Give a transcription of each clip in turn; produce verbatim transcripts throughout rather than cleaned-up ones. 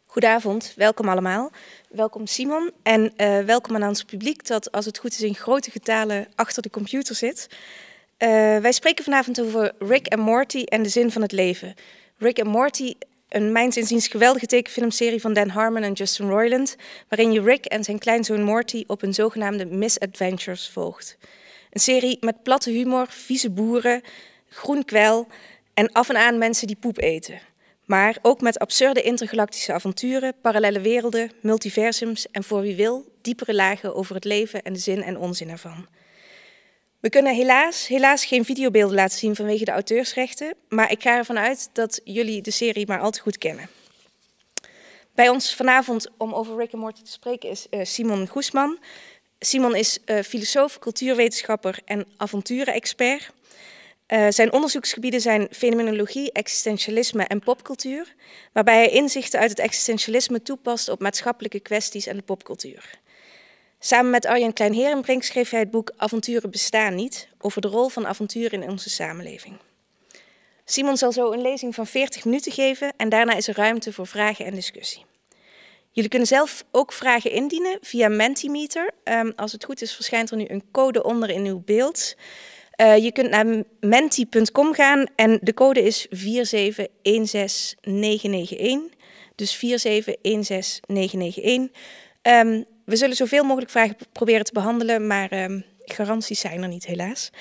Goedenavond, welkom allemaal. Welkom Simon en uh, welkom aan ons publiek dat als het goed is in grote getalen achter de computer zit. Uh, wij spreken vanavond over Rick en Morty en de zin van het leven. Rick en Morty, een mijns inziens geweldige tekenfilmserie van Dan Harmon en Justin Roiland, waarin je Rick en zijn kleinzoon Morty op hun zogenaamde misadventures volgt. Een serie met platte humor, vieze boeren, groen kwel en af en aan mensen die poep eten. Maar ook met absurde intergalactische avonturen, parallele werelden, multiversums en voor wie wil, diepere lagen over het leven en de zin en onzin ervan. We kunnen helaas, helaas geen videobeelden laten zien vanwege de auteursrechten, maar ik ga ervan uit dat jullie de serie maar al te goed kennen. Bij ons vanavond om over Rick en Morty te spreken is uh, Simon Goesman. Simon is uh, filosoof, cultuurwetenschapper en avonturen-expert. Uh, zijn onderzoeksgebieden zijn fenomenologie, existentialisme en popcultuur, waarbij hij inzichten uit het existentialisme toepast op maatschappelijke kwesties en de popcultuur. Samen met Arjen Klein-Herenbrink schreef hij het boek Avonturen bestaan niet, over de rol van avonturen in onze samenleving. Simon zal zo een lezing van veertig minuten geven en daarna is er ruimte voor vragen en discussie. Jullie kunnen zelf ook vragen indienen via Mentimeter. Um, als het goed is verschijnt er nu een code onder in uw beeld. Uh, je kunt naar menti punt com gaan en de code is vier zeven een zes negen negen een. Dus vier zeven een zes negen negen een. Um, we zullen zoveel mogelijk vragen proberen te behandelen, maar um, garanties zijn er niet helaas.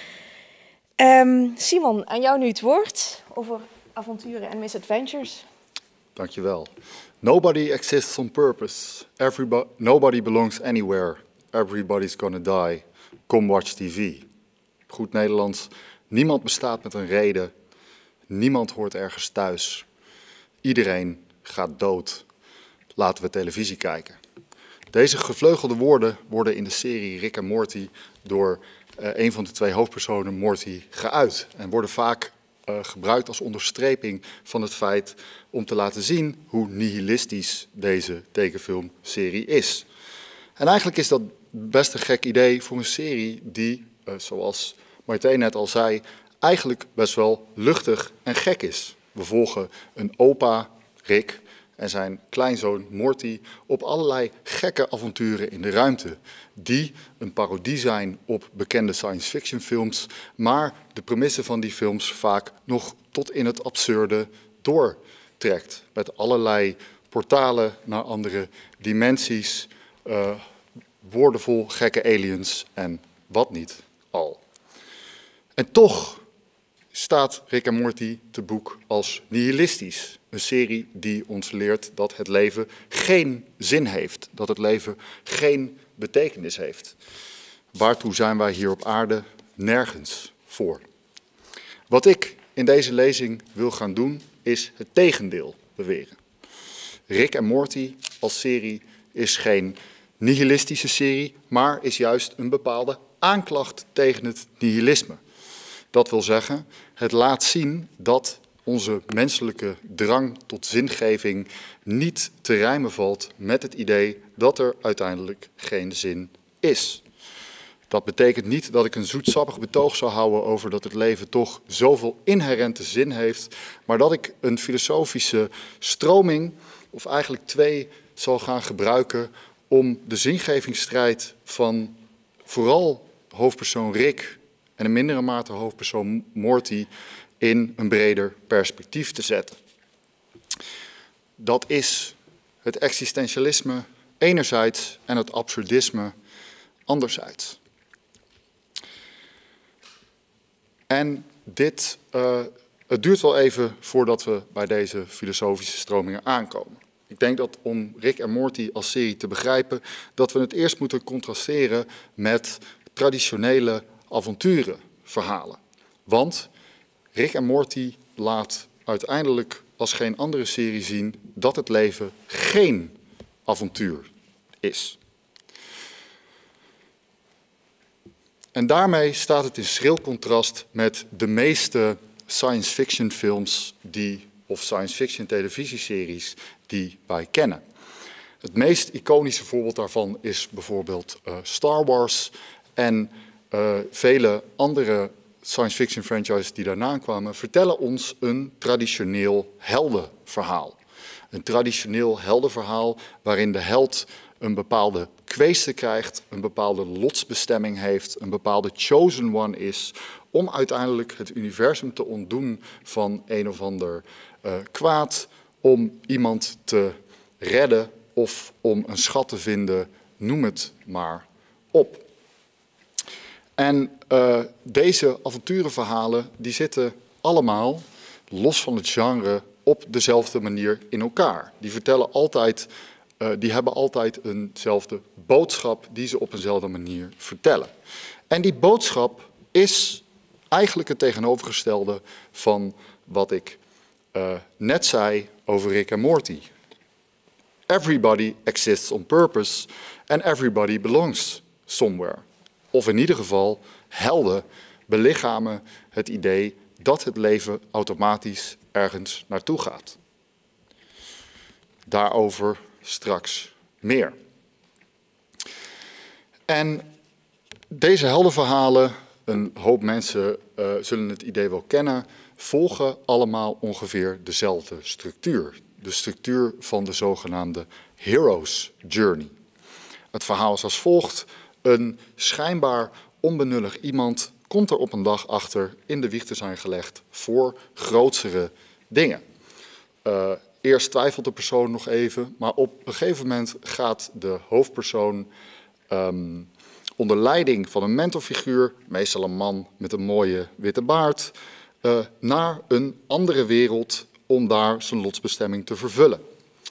Um, Simon, aan jou nu het woord over avonturen en misadventures. Dankjewel. Nobody exists on purpose. Everybody, nobody belongs anywhere. Everybody's gonna die. Come watch T V. Goed Nederlands, niemand bestaat met een reden, niemand hoort ergens thuis. Iedereen gaat dood. Laten we televisie kijken. Deze gevleugelde woorden worden in de serie Rick en Morty door uh, een van de twee hoofdpersonen, Morty, geuit. En worden vaak uh, gebruikt als onderstreping van het feit om te laten zien hoe nihilistisch deze tekenfilmserie is. En eigenlijk is dat best een gek idee voor een serie die, uh, zoals Marté net al zei, eigenlijk best wel luchtig en gek is. We volgen een opa, Rick, en zijn kleinzoon Morty op allerlei gekke avonturen in de ruimte. Die een parodie zijn op bekende science fiction films, maar de premissen van die films vaak nog tot in het absurde doortrekt. Met allerlei portalen naar andere dimensies, uh, woordenvol gekke aliens en wat niet al. En toch staat Rick en Morty te boek als nihilistisch. Een serie die ons leert dat het leven geen zin heeft. Dat het leven geen betekenis heeft. Waartoe zijn wij hier op aarde? Nergens voor. Wat ik in deze lezing wil gaan doen, is het tegendeel beweren. Rick en Morty als serie is geen nihilistische serie, maar is juist een bepaalde aanklacht tegen het nihilisme. Dat wil zeggen, het laat zien dat onze menselijke drang tot zingeving niet te rijmen valt met het idee dat er uiteindelijk geen zin is. Dat betekent niet dat ik een zoetsappig betoog zou houden over dat het leven toch zoveel inherente zin heeft, maar dat ik een filosofische stroming, of eigenlijk twee, zal gaan gebruiken om de zingevingsstrijd van vooral hoofdpersoon Rick en in mindere mate hoofdpersoon Morty in een breder perspectief te zetten. Dat is het existentialisme enerzijds en het absurdisme anderzijds. En dit, uh, het duurt wel even voordat we bij deze filosofische stromingen aankomen. Ik denk dat om Rick en Morty als serie te begrijpen, dat we het eerst moeten contrasteren met traditionele avonturenverhalen. Want Rick en Morty laat uiteindelijk als geen andere serie zien dat het leven geen avontuur is. En daarmee staat het in schril contrast met de meeste science fiction films die, of science fiction televisieseries die wij kennen. Het meest iconische voorbeeld daarvan is bijvoorbeeld uh, Star Wars en uh, vele andere science fiction franchises die daarna kwamen, vertellen ons een traditioneel heldenverhaal. Een traditioneel heldenverhaal waarin de held een bepaalde kweeste krijgt, een bepaalde lotsbestemming heeft, een bepaalde chosen one is, om uiteindelijk het universum te ontdoen van een of ander uh, kwaad, om iemand te redden of om een schat te vinden, noem het maar op. En uh, deze avonturenverhalen die zitten allemaal, los van het genre, op dezelfde manier in elkaar. Die vertellen altijd, uh, die hebben altijd eenzelfde boodschap die ze op eenzelfde manier vertellen. En die boodschap is eigenlijk het tegenovergestelde van wat ik uh, net zei over Rick en Morty. Everybody exists on purpose and everybody belongs somewhere. Of in ieder geval, helden belichamen het idee dat het leven automatisch ergens naartoe gaat. Daarover straks meer. En deze heldenverhalen, een hoop mensen uh, zullen het idee wel kennen, volgen allemaal ongeveer dezelfde structuur. De structuur van de zogenaamde Hero's Journey. Het verhaal is als volgt. Een schijnbaar onbenullig iemand komt er op een dag achter in de wieg te zijn gelegd voor grootsere dingen. Uh, eerst twijfelt de persoon nog even, maar op een gegeven moment gaat de hoofdpersoon um, onder leiding van een mentorfiguur, meestal een man met een mooie witte baard, uh, naar een andere wereld om daar zijn lotsbestemming te vervullen.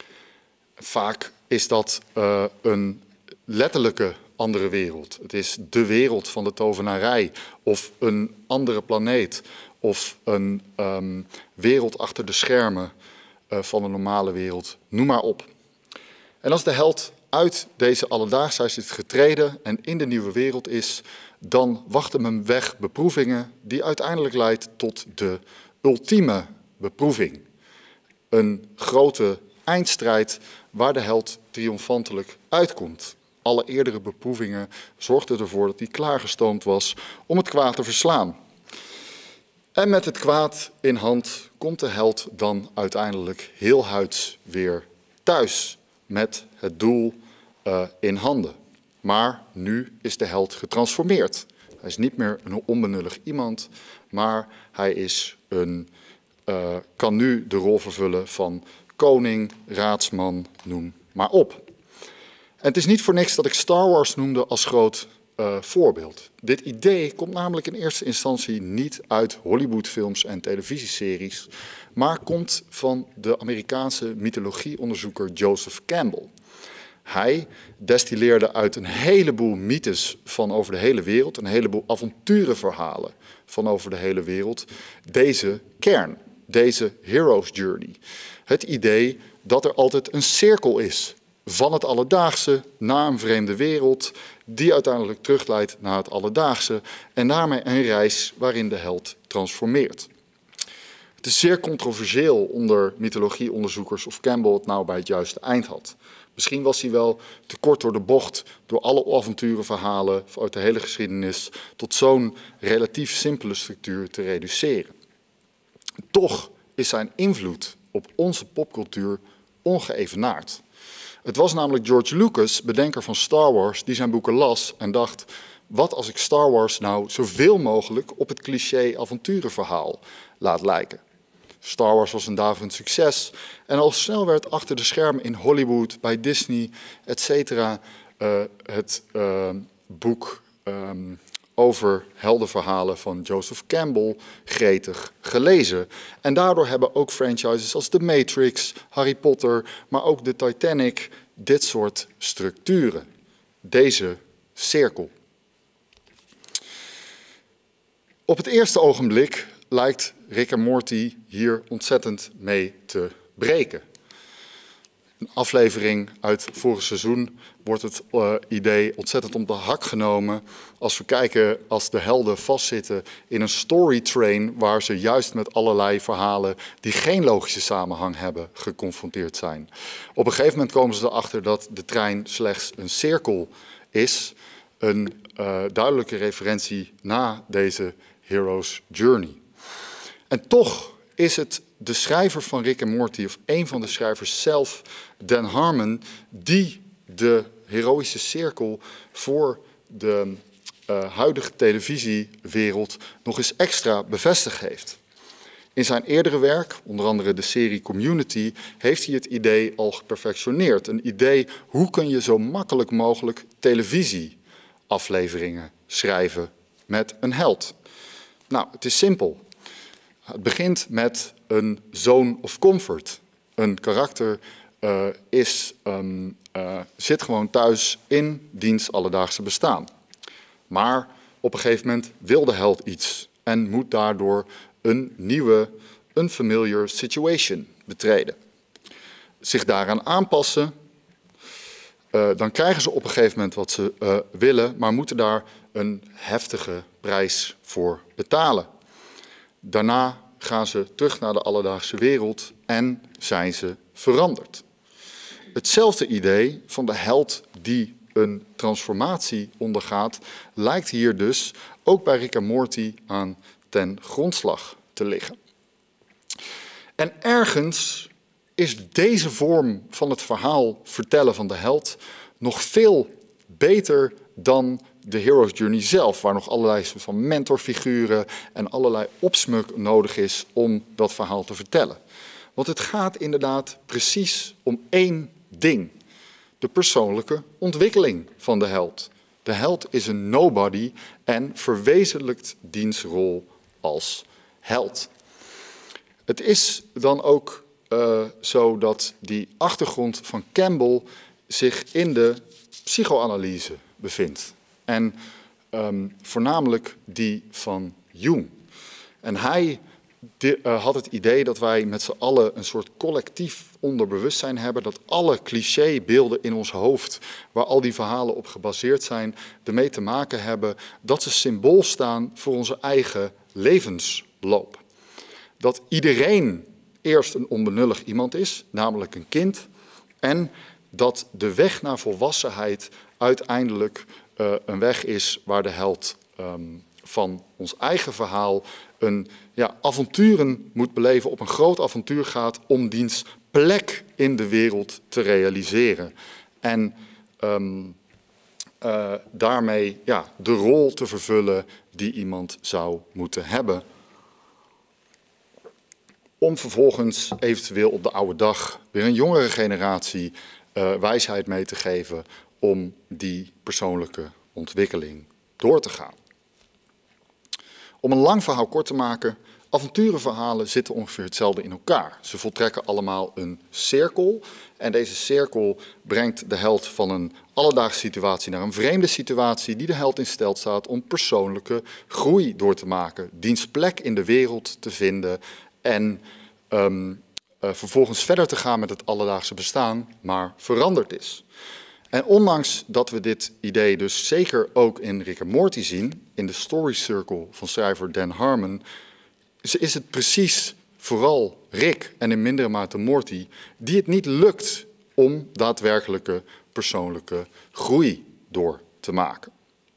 Vaak is dat uh, een letterlijke andere wereld. Het is de wereld van de tovenarij of een andere planeet of een um, wereld achter de schermen uh, van de normale wereld. Noem maar op. En als de held uit deze alledaagsheid is getreden en in de nieuwe wereld is, dan wachten hem weg beproevingen die uiteindelijk leidt tot de ultieme beproeving. Een grote eindstrijd waar de held triomfantelijk uitkomt. Alle eerdere beproevingen zorgden ervoor dat hij klaargestoomd was om het kwaad te verslaan. En met het kwaad in hand komt de held dan uiteindelijk heelhuids weer thuis met het doel uh, in handen. Maar nu is de held getransformeerd. Hij is niet meer een onbenullig iemand, maar hij is een, uh, kan nu de rol vervullen van koning, raadsman, noem maar op. En het is niet voor niks dat ik Star Wars noemde als groot uh, voorbeeld. Dit idee komt namelijk in eerste instantie niet uit Hollywoodfilms en televisieseries, maar komt van de Amerikaanse mythologieonderzoeker Joseph Campbell. Hij destilleerde uit een heleboel mythes van over de hele wereld, een heleboel avonturenverhalen van over de hele wereld, deze kern, deze Hero's Journey. Het idee dat er altijd een cirkel is van het alledaagse naar een vreemde wereld, die uiteindelijk terugleidt naar het alledaagse en daarmee een reis waarin de held transformeert. Het is zeer controversieel onder mythologieonderzoekers of Campbell het nou bij het juiste eind had. Misschien was hij wel te kort door de bocht door alle avonturenverhalen uit de hele geschiedenis tot zo'n relatief simpele structuur te reduceren. Toch is zijn invloed op onze popcultuur ongeëvenaard. Het was namelijk George Lucas, bedenker van Star Wars, die zijn boeken las en dacht: wat als ik Star Wars nou zoveel mogelijk op het cliché avonturenverhaal laat lijken? Star Wars was een daverend succes en al snel werd achter de schermen in Hollywood, bij Disney, et cetera, uh, het uh, boek um, over heldenverhalen van Joseph Campbell gretig gelezen. En daardoor hebben ook franchises als The Matrix, Harry Potter, maar ook de Titanic dit soort structuren. Deze cirkel. Op het eerste ogenblik lijkt Rick en Morty hier ontzettend mee te breken. Een aflevering uit vorig seizoen wordt het uh, idee ontzettend om de hak genomen als we kijken als de helden vastzitten in een storytrain waar ze juist met allerlei verhalen die geen logische samenhang hebben geconfronteerd zijn. Op een gegeven moment komen ze erachter dat de trein slechts een cirkel is, een uh, duidelijke referentie na deze Hero's Journey. En toch is het de schrijver van Rick en Morty, of een van de schrijvers zelf, Dan Harmon, die de heroïsche cirkel voor de uh, huidige televisiewereld nog eens extra bevestigd heeft. In zijn eerdere werk, onder andere de serie Community, heeft hij het idee al geperfectioneerd. Een idee, hoe kun je zo makkelijk mogelijk televisieafleveringen schrijven met een held? Nou, het is simpel. Het begint met een zone of comfort. Een karakter uh, is, um, uh, zit gewoon thuis in diens alledaagse bestaan. Maar op een gegeven moment wil de held iets en moet daardoor een nieuwe, unfamiliar situation betreden. Zich daaraan aanpassen, uh, dan krijgen ze op een gegeven moment wat ze uh, willen, maar moeten daar een heftige prijs voor betalen. Daarna gaan ze terug naar de alledaagse wereld en zijn ze veranderd. Hetzelfde idee van de held die een transformatie ondergaat, lijkt hier dus ook bij Rick en Morty aan ten grondslag te liggen. En ergens is deze vorm van het verhaal vertellen van de held nog veel beter dan de hero's journey zelf, waar nog allerlei soort van mentorfiguren en allerlei opsmuk nodig is om dat verhaal te vertellen. Want het gaat inderdaad precies om één ding: de persoonlijke ontwikkeling van de held. De held is een nobody en verwezenlijkt diens rol als held. Het is dan ook uh, zo dat die achtergrond van Campbell zich in de psychoanalyse bevindt. En um, voornamelijk die van Jung. En hij de, uh, had het idee dat wij met z'n allen een soort collectief onderbewustzijn hebben, dat alle clichébeelden in ons hoofd, waar al die verhalen op gebaseerd zijn, ermee te maken hebben dat ze symbool staan voor onze eigen levensloop. Dat iedereen eerst een onbenullig iemand is, namelijk een kind, en dat de weg naar volwassenheid uiteindelijk uh, een weg is waar de held um, van ons eigen verhaal een ja, avonturen moet beleven, op een groot avontuur gaat om diens plek in de wereld te realiseren. En um, uh, daarmee ja, de rol te vervullen die iemand zou moeten hebben, om vervolgens eventueel op de oude dag weer een jongere generatie uh, wijsheid mee te geven om die persoonlijke ontwikkeling door te gaan. Om een lang verhaal kort te maken, avonturenverhalen zitten ongeveer hetzelfde in elkaar. Ze voltrekken allemaal een cirkel en deze cirkel brengt de held van een alledaagse situatie naar een vreemde situatie die de held in staat staat om persoonlijke groei door te maken, diens plek in de wereld te vinden en um, uh, vervolgens verder te gaan met het alledaagse bestaan, maar veranderd is. En ondanks dat we dit idee dus zeker ook in Rick en Morty zien, in de story circle van schrijver Dan Harmon, is het precies vooral Rick en in mindere mate Morty die het niet lukt om daadwerkelijke persoonlijke groei door te maken.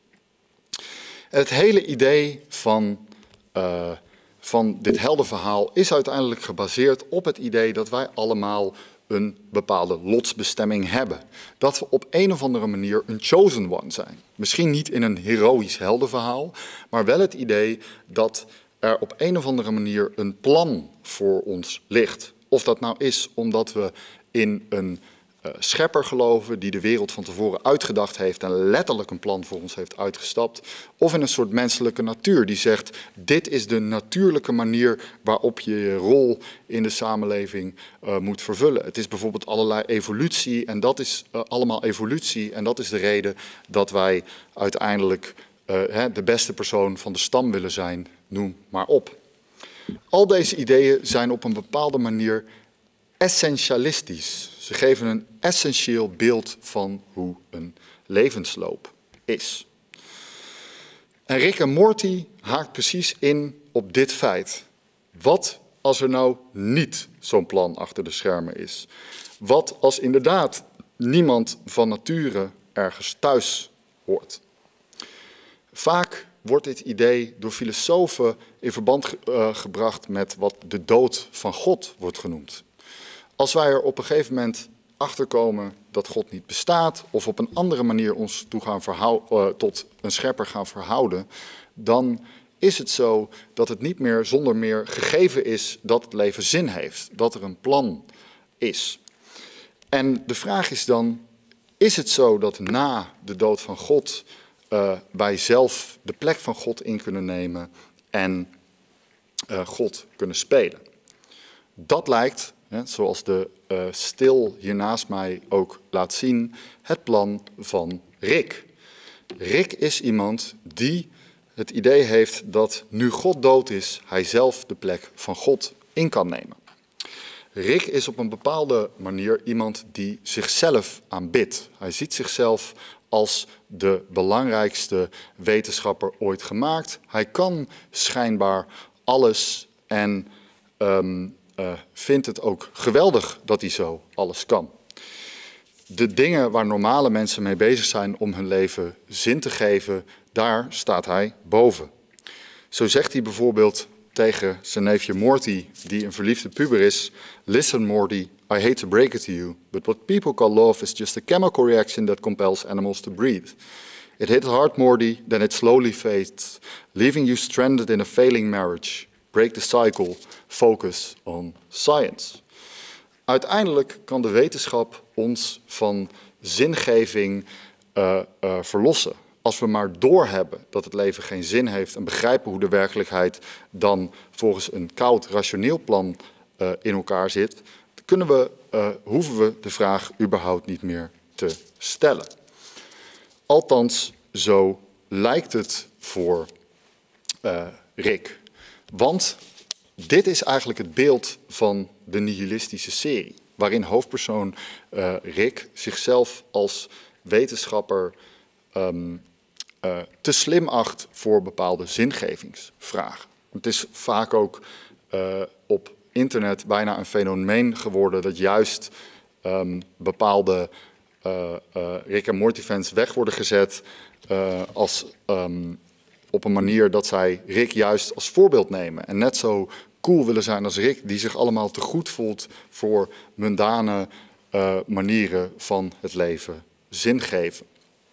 En het hele idee van, uh, van dit heldenverhaal is uiteindelijk gebaseerd op het idee dat wij allemaal een bepaalde lotsbestemming hebben. Dat we op een of andere manier een chosen one zijn. Misschien niet in een heroïsch heldenverhaal, maar wel het idee dat er op een of andere manier een plan voor ons ligt. Of dat nou is omdat we in een uh, schepper geloven die de wereld van tevoren uitgedacht heeft en letterlijk een plan voor ons heeft uitgestapt. Of in een soort menselijke natuur die zegt, dit is de natuurlijke manier waarop je je rol in de samenleving uh, moet vervullen. Het is bijvoorbeeld allerlei evolutie en dat is uh, allemaal evolutie en dat is de reden dat wij uiteindelijk uh, hè, de beste persoon van de stam willen zijn, noem maar op. Al deze ideeën zijn op een bepaalde manier essentialistisch. Ze geven een essentieel beeld van hoe een levensloop is. En Rick en Morty haakt precies in op dit feit. Wat als er nou niet zo'n plan achter de schermen is? Wat als inderdaad niemand van nature ergens thuis hoort? Vaak wordt dit idee door filosofen in verband ge uh, gebracht met wat de dood van God wordt genoemd. Als wij er op een gegeven moment achterkomen dat God niet bestaat, of op een andere manier ons toe gaan uh, tot een schepper gaan verhouden, dan is het zo dat het niet meer zonder meer gegeven is dat het leven zin heeft, dat er een plan is. En de vraag is dan, is het zo dat na de dood van God uh, wij zelf de plek van God in kunnen nemen en uh, God kunnen spelen? Dat lijkt, hè, zoals de uh, stil hier naast mij ook laat zien, het plan van Rick. Rick is iemand die het idee heeft dat nu God dood is, hij zelf de plek van God in kan nemen. Rick is op een bepaalde manier iemand die zichzelf aanbidt. Hij ziet zichzelf als de belangrijkste wetenschapper ooit gemaakt. Hij kan schijnbaar alles en um, uh, vindt het ook geweldig dat hij zo alles kan. De dingen waar normale mensen mee bezig zijn om hun leven zin te geven, daar staat hij boven. Zo zegt hij bijvoorbeeld tegen zijn neefje Morty, die een verliefde puber is: "Listen Morty, I hate to break it to you, but what people call love is just a chemical reaction that compels animals to breathe. It hits hard, Morty, then it slowly fades, leaving you stranded in a failing marriage. Break the cycle, focus on science." Uiteindelijk kan de wetenschap ons van zingeving uh, uh, verlossen. Als we maar doorhebben dat het leven geen zin heeft en begrijpen hoe de werkelijkheid dan volgens een koud, rationeel plan uh, in elkaar zit, kunnen we, uh, hoeven we de vraag überhaupt niet meer te stellen. Althans, zo lijkt het voor uh, Rick. Want dit is eigenlijk het beeld van de nihilistische serie, waarin hoofdpersoon uh, Rick zichzelf als wetenschapper um, uh, te slim acht voor bepaalde zingevingsvragen. Het is vaak ook uh, op internet bijna een fenomeen geworden dat juist um, bepaalde uh, uh, Rick en Morty fans weg worden gezet uh, als, um, op een manier dat zij Rick juist als voorbeeld nemen. En net zo cool willen zijn als Rick, die zich allemaal te goed voelt voor mundane uh, manieren van het leven zin geven.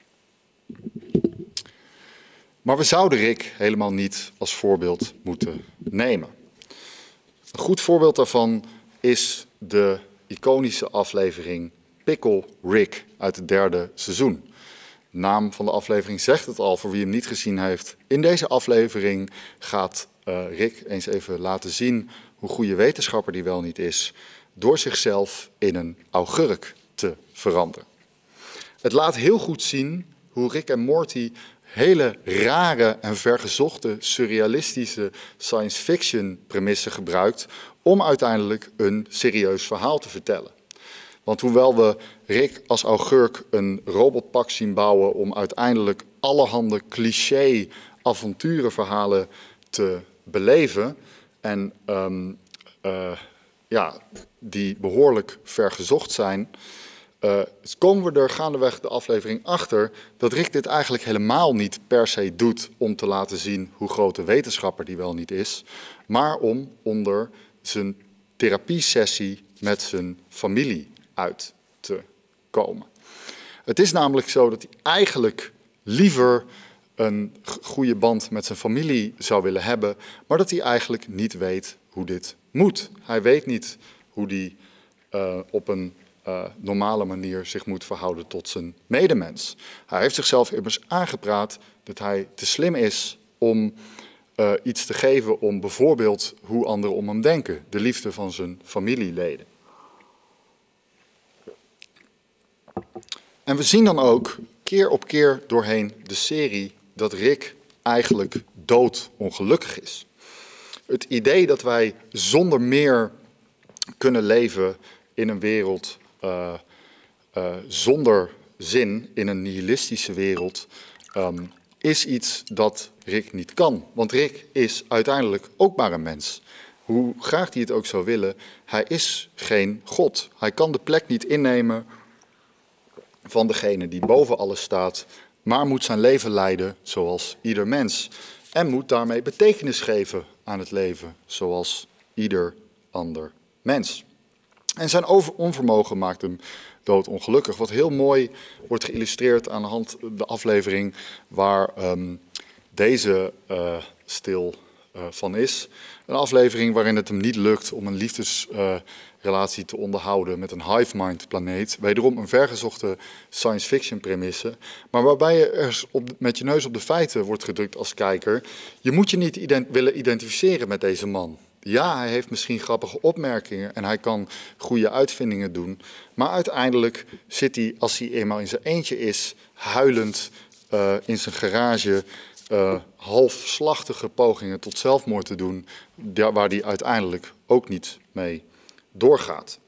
Maar we zouden Rick helemaal niet als voorbeeld moeten nemen. Een goed voorbeeld daarvan is de iconische aflevering Pickle Rick uit het derde seizoen. De naam van de aflevering zegt het al, voor wie hem niet gezien heeft. In deze aflevering gaat uh, Rick eens even laten zien hoe goede wetenschapper die wel niet is, door zichzelf in een augurk te veranderen. Het laat heel goed zien hoe Rick en Morty hele rare en vergezochte surrealistische science fiction premissen gebruikt om uiteindelijk een serieus verhaal te vertellen. Want hoewel we Rick als augurk een robotpak zien bouwen om uiteindelijk allerhande cliché avonturenverhalen te beleven en um, uh, ja, die behoorlijk vergezocht zijn, Uh, komen we er gaandeweg de aflevering achter dat Rick dit eigenlijk helemaal niet per se doet om te laten zien hoe grote wetenschapper die wel niet is, maar om onder zijn therapiesessie met zijn familie uit te komen. Het is namelijk zo dat hij eigenlijk liever een goede band met zijn familie zou willen hebben, maar dat hij eigenlijk niet weet hoe dit moet. Hij weet niet hoe hij uh, op een Uh, normale manier zich moet verhouden tot zijn medemens. Hij heeft zichzelf immers aangepraat dat hij te slim is om uh, iets te geven om bijvoorbeeld hoe anderen om hem denken, de liefde van zijn familieleden. En we zien dan ook keer op keer doorheen de serie dat Rick eigenlijk doodongelukkig is. Het idee dat wij zonder meer kunnen leven in een wereld Uh, uh, zonder zin, in een nihilistische wereld, um, is iets dat Rick niet kan. Want Rick is uiteindelijk ook maar een mens. Hoe graag hij het ook zou willen, hij is geen God. Hij kan de plek niet innemen van degene die boven alles staat, maar moet zijn leven leiden zoals ieder mens. En moet daarmee betekenis geven aan het leven, zoals ieder ander mens. En zijn over onvermogen maakt hem doodongelukkig. Wat heel mooi wordt geïllustreerd aan de hand de aflevering waar um, deze uh, stil uh, van is. Een aflevering waarin het hem niet lukt om een liefdesrelatie uh, te onderhouden met een hive mind planeet. Wederom een vergezochte science fiction premisse. Maar waarbij je er op, met je neus op de feiten wordt gedrukt als kijker. Je moet je niet ident- willen identificeren met deze man. Ja, hij heeft misschien grappige opmerkingen en hij kan goede uitvindingen doen. Maar uiteindelijk zit hij, als hij eenmaal in zijn eentje is, huilend uh, in zijn garage uh, halfslachtige pogingen tot zelfmoord te doen, waar hij uiteindelijk ook niet mee doorgaat.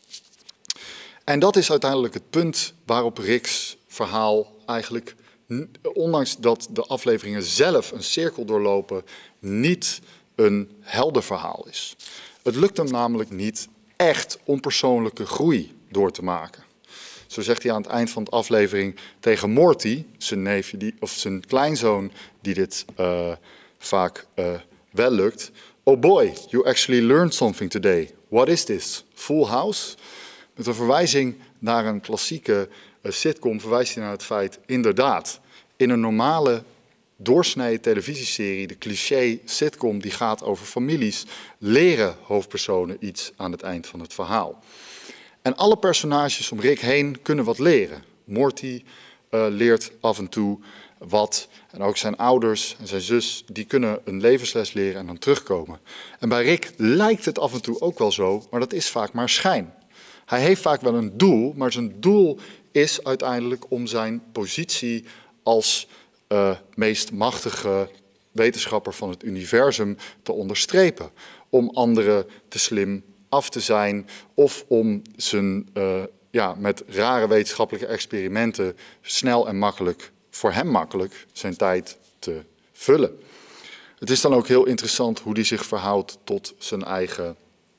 En dat is uiteindelijk het punt waarop Rick's verhaal eigenlijk, ondanks dat de afleveringen zelf een cirkel doorlopen, niet een helder verhaal is. Het lukt hem namelijk niet echt om persoonlijke groei door te maken. Zo zegt hij aan het eind van de aflevering tegen Morty, zijn neefje die, of zijn kleinzoon, die dit uh, vaak uh, wel lukt. Oh boy, you actually learned something today. What is this? Full House? Met een verwijzing naar een klassieke uh, sitcom verwijst hij naar het feit, inderdaad, in een normale doorsnee televisieserie, de cliché sitcom die gaat over families, leren hoofdpersonen iets aan het eind van het verhaal. En alle personages om Rick heen kunnen wat leren. Morty uh, leert af en toe wat. En ook zijn ouders en zijn zus, die kunnen een levensles leren en dan terugkomen. En bij Rick lijkt het af en toe ook wel zo, maar dat is vaak maar schijn. Hij heeft vaak wel een doel, maar zijn doel is uiteindelijk om zijn positie als uh, meest machtige wetenschapper van het universum te onderstrepen. Om anderen te slim af te zijn of om zijn, uh, ja, met rare wetenschappelijke experimenten snel en makkelijk, voor hem makkelijk, zijn tijd te vullen. Het is dan ook heel interessant hoe hij zich verhoudt tot zijn eigen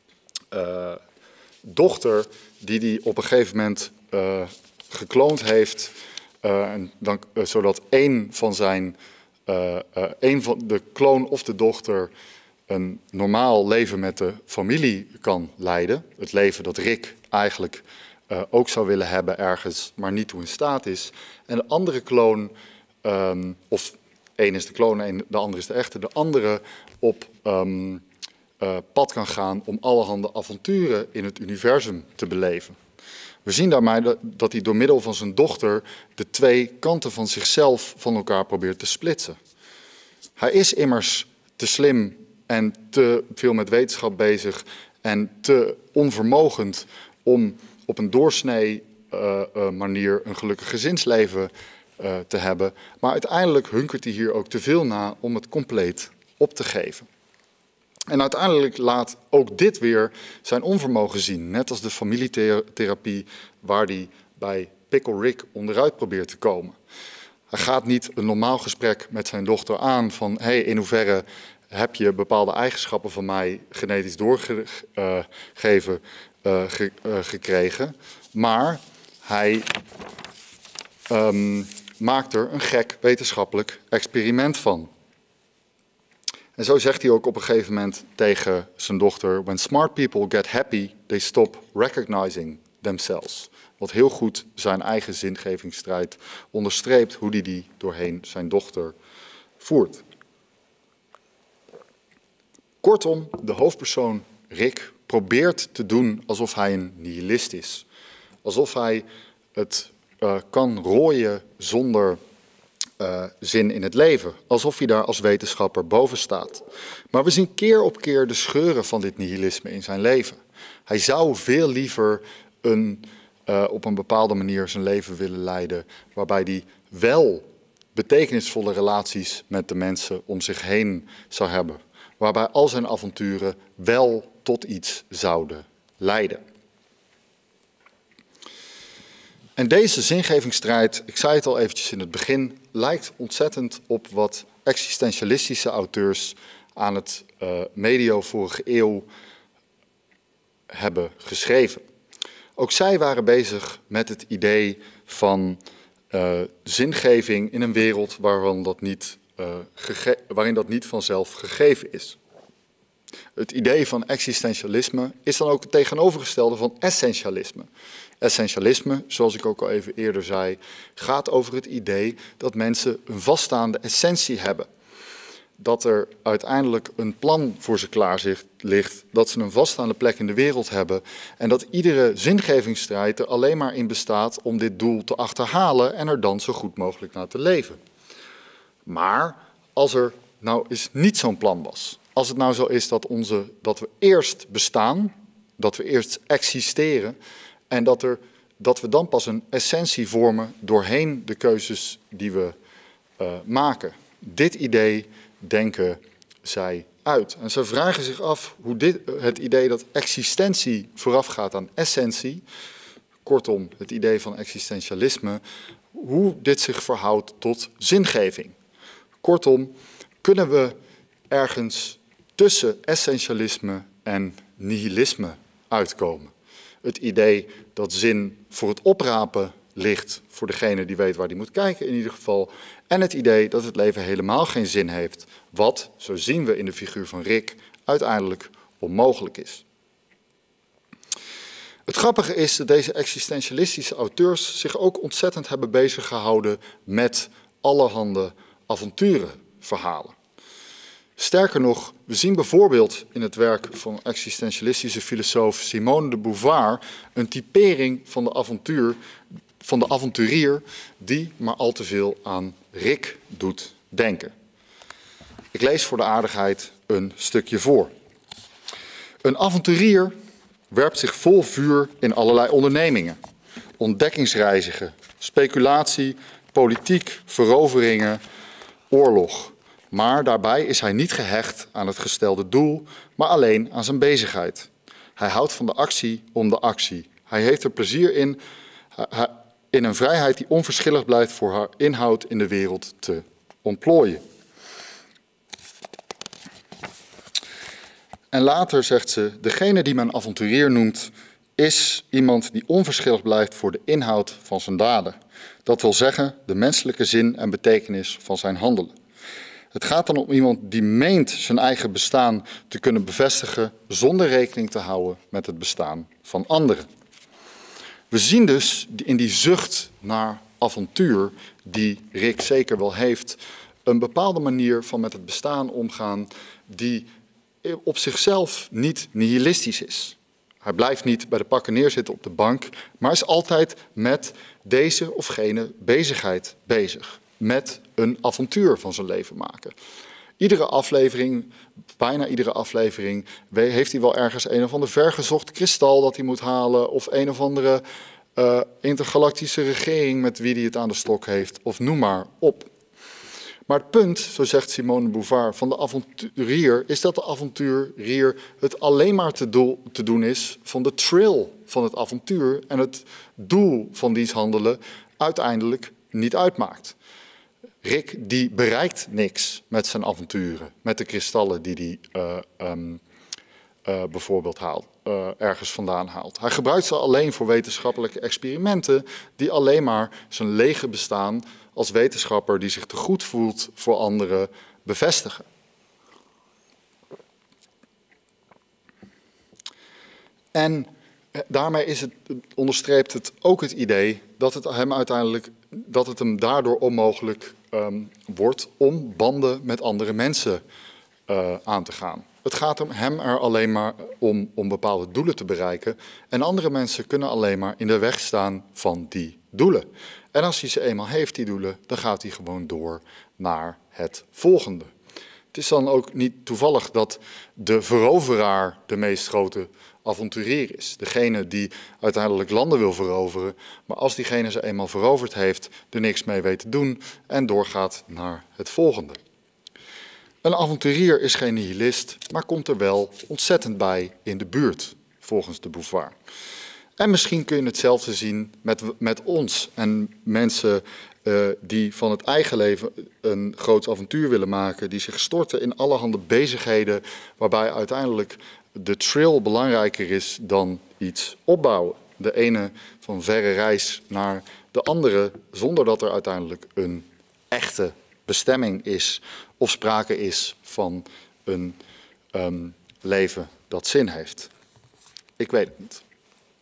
uh, dochter, die hij op een gegeven moment uh, gekloond heeft, uh, en dan, uh, zodat één van zijn, uh, uh, één van de kloon of de dochter een normaal leven met de familie kan leiden. Het leven dat Rick eigenlijk uh, ook zou willen hebben ergens, maar niet toe in staat is. En de andere kloon, um, of één is de kloon en de andere is de echte, de andere op um, uh, pad kan gaan om allerhande avonturen in het universum te beleven. We zien daarmee dat hij door middel van zijn dochter de twee kanten van zichzelf van elkaar probeert te splitsen. Hij is immers te slim en te veel met wetenschap bezig en te onvermogend om op een doorsnee uh, uh, manier een gelukkig gezinsleven uh, te hebben. Maar uiteindelijk hunkert hij hier ook te veel na om het compleet op te geven. En uiteindelijk laat ook dit weer zijn onvermogen zien. Net als de familietherapie waar hij bij Pickle Rick onderuit probeert te komen. Hij gaat niet een normaal gesprek met zijn dochter aan van hey, in hoeverre heb je bepaalde eigenschappen van mij genetisch doorgegeven uh, ge, uh, gekregen. Maar hij um, maakt er een gek wetenschappelijk experiment van. En zo zegt hij ook op een gegeven moment tegen zijn dochter: when smart people get happy, they stop recognizing themselves. Wat heel goed zijn eigen zingevingsstrijd onderstreept hoe hij die doorheen zijn dochter voert. Kortom, de hoofdpersoon Rick probeert te doen alsof hij een nihilist is. Alsof hij het uh, kan rooien zonder uh, zin in het leven. Alsof hij daar als wetenschapper boven staat. Maar we zien keer op keer de scheuren van dit nihilisme in zijn leven. Hij zou veel liever een, uh, op een bepaalde manier zijn leven willen leiden, waarbij hij wel betekenisvolle relaties met de mensen om zich heen zou hebben. Waarbij al zijn avonturen wel tot iets zouden leiden. En deze zingevingsstrijd, ik zei het al eventjes in het begin, lijkt ontzettend op wat existentialistische auteurs aan het uh, medio vorige eeuw hebben geschreven. Ook zij waren bezig met het idee van uh, zingeving in een wereld waarin dat, niet, uh, waarin dat niet vanzelf gegeven is. Het idee van existentialisme is dan ook het tegenovergestelde van essentialisme. Essentialisme, zoals ik ook al even eerder zei, gaat over het idee dat mensen een vaststaande essentie hebben. Dat er uiteindelijk een plan voor ze klaar ligt, dat ze een vaststaande plek in de wereld hebben en dat iedere zingevingsstrijd er alleen maar in bestaat om dit doel te achterhalen en er dan zo goed mogelijk naar te leven. Maar als er nou eens niet zo'n plan was, als het nou zo is dat, onze, dat we eerst bestaan, dat we eerst existeren en dat, er, dat we dan pas een essentie vormen doorheen de keuzes die we uh, maken. Dit idee denken zij uit. En ze vragen zich af hoe dit, het idee dat existentie voorafgaat aan essentie, kortom het idee van existentialisme, hoe dit zich verhoudt tot zingeving. Kortom, kunnen we ergens tussen essentialisme en nihilisme uitkomen? Het idee dat zin voor het oprapen ligt, voor degene die weet waar die moet kijken in ieder geval, en het idee dat het leven helemaal geen zin heeft, wat, zo zien we in de figuur van Rick, uiteindelijk onmogelijk is. Het grappige is dat deze existentialistische auteurs zich ook ontzettend hebben bezig gehouden met allerhande avonturenverhalen. Sterker nog, we zien bijvoorbeeld in het werk van existentialistische filosoof Simone de Beauvoir een typering van de avontuur, van de avonturier die maar al te veel aan Rick doet denken. Ik lees voor de aardigheid een stukje voor. Een avonturier werpt zich vol vuur in allerlei ondernemingen. Ontdekkingsreizigen, speculatie, politiek, veroveringen, oorlog. Maar daarbij is hij niet gehecht aan het gestelde doel, maar alleen aan zijn bezigheid. Hij houdt van de actie om de actie. Hij heeft er plezier in, in een vrijheid die onverschillig blijft voor haar inhoud in de wereld te ontplooien. En later zegt ze, degene die men avonturier noemt, is iemand die onverschillig blijft voor de inhoud van zijn daden. Dat wil zeggen, de menselijke zin en betekenis van zijn handelen. Het gaat dan om iemand die meent zijn eigen bestaan te kunnen bevestigen zonder rekening te houden met het bestaan van anderen. We zien dus in die zucht naar avontuur, die Rick zeker wel heeft, een bepaalde manier van met het bestaan omgaan die op zichzelf niet nihilistisch is. Hij blijft niet bij de pakken neerzitten op de bank, maar is altijd met deze of gene bezigheid bezig. Met een avontuur van zijn leven maken. Iedere aflevering, bijna iedere aflevering, heeft hij wel ergens een of ander vergezocht kristal dat hij moet halen, of een of andere uh, intergalactische regering met wie hij het aan de stok heeft, of noem maar op. Maar het punt, zo zegt Simone de Beauvoir, van de avonturier is dat de avonturier het alleen maar te, doel, te doen is van de thrill van het avontuur en het doel van diens handelen uiteindelijk niet uitmaakt. Rick die bereikt niks met zijn avonturen, met de kristallen die hij uh, um, uh, bijvoorbeeld haalt, uh, ergens vandaan haalt. Hij gebruikt ze alleen voor wetenschappelijke experimenten die alleen maar zijn lege bestaan als wetenschapper die zich te goed voelt voor anderen bevestigen. En daarmee is het, onderstreept het ook het idee dat het hem uiteindelijk, dat het hem daardoor onmogelijk um, wordt om banden met andere mensen uh, aan te gaan. Het gaat hem er alleen maar om, om bepaalde doelen te bereiken en andere mensen kunnen alleen maar in de weg staan van die doelen. En als hij ze eenmaal heeft, die doelen, dan gaat hij gewoon door naar het volgende. Het is dan ook niet toevallig dat de veroveraar de meest grote avonturier is. Degene die uiteindelijk landen wil veroveren, maar als diegene ze eenmaal veroverd heeft, er niks mee weet te doen en doorgaat naar het volgende. Een avonturier is geen nihilist, maar komt er wel ontzettend bij in de buurt, volgens de Beauvoir. En misschien kun je hetzelfde zien met, met ons en mensen uh, die van het eigen leven een groot avontuur willen maken, die zich storten in allerhande bezigheden waarbij uiteindelijk de thrill belangrijker is dan iets opbouwen. de ene van verre reis naar de andere, zonder dat er uiteindelijk een echte bestemming is of sprake is van een um, leven dat zin heeft. Ik weet het niet.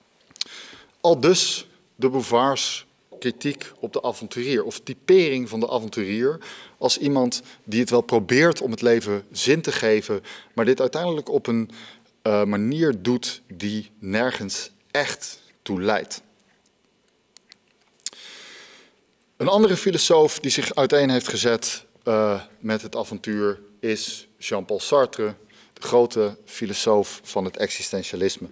Aldus de Beauvoirs kritiek op de avonturier, of typering van de avonturier als iemand die het wel probeert om het leven zin te geven, maar dit uiteindelijk op een uh, manier doet die nergens echt toe leidt. Een andere filosoof die zich uiteen heeft gezet uh, met het avontuur is Jean-Paul Sartre, de grote filosoof van het existentialisme.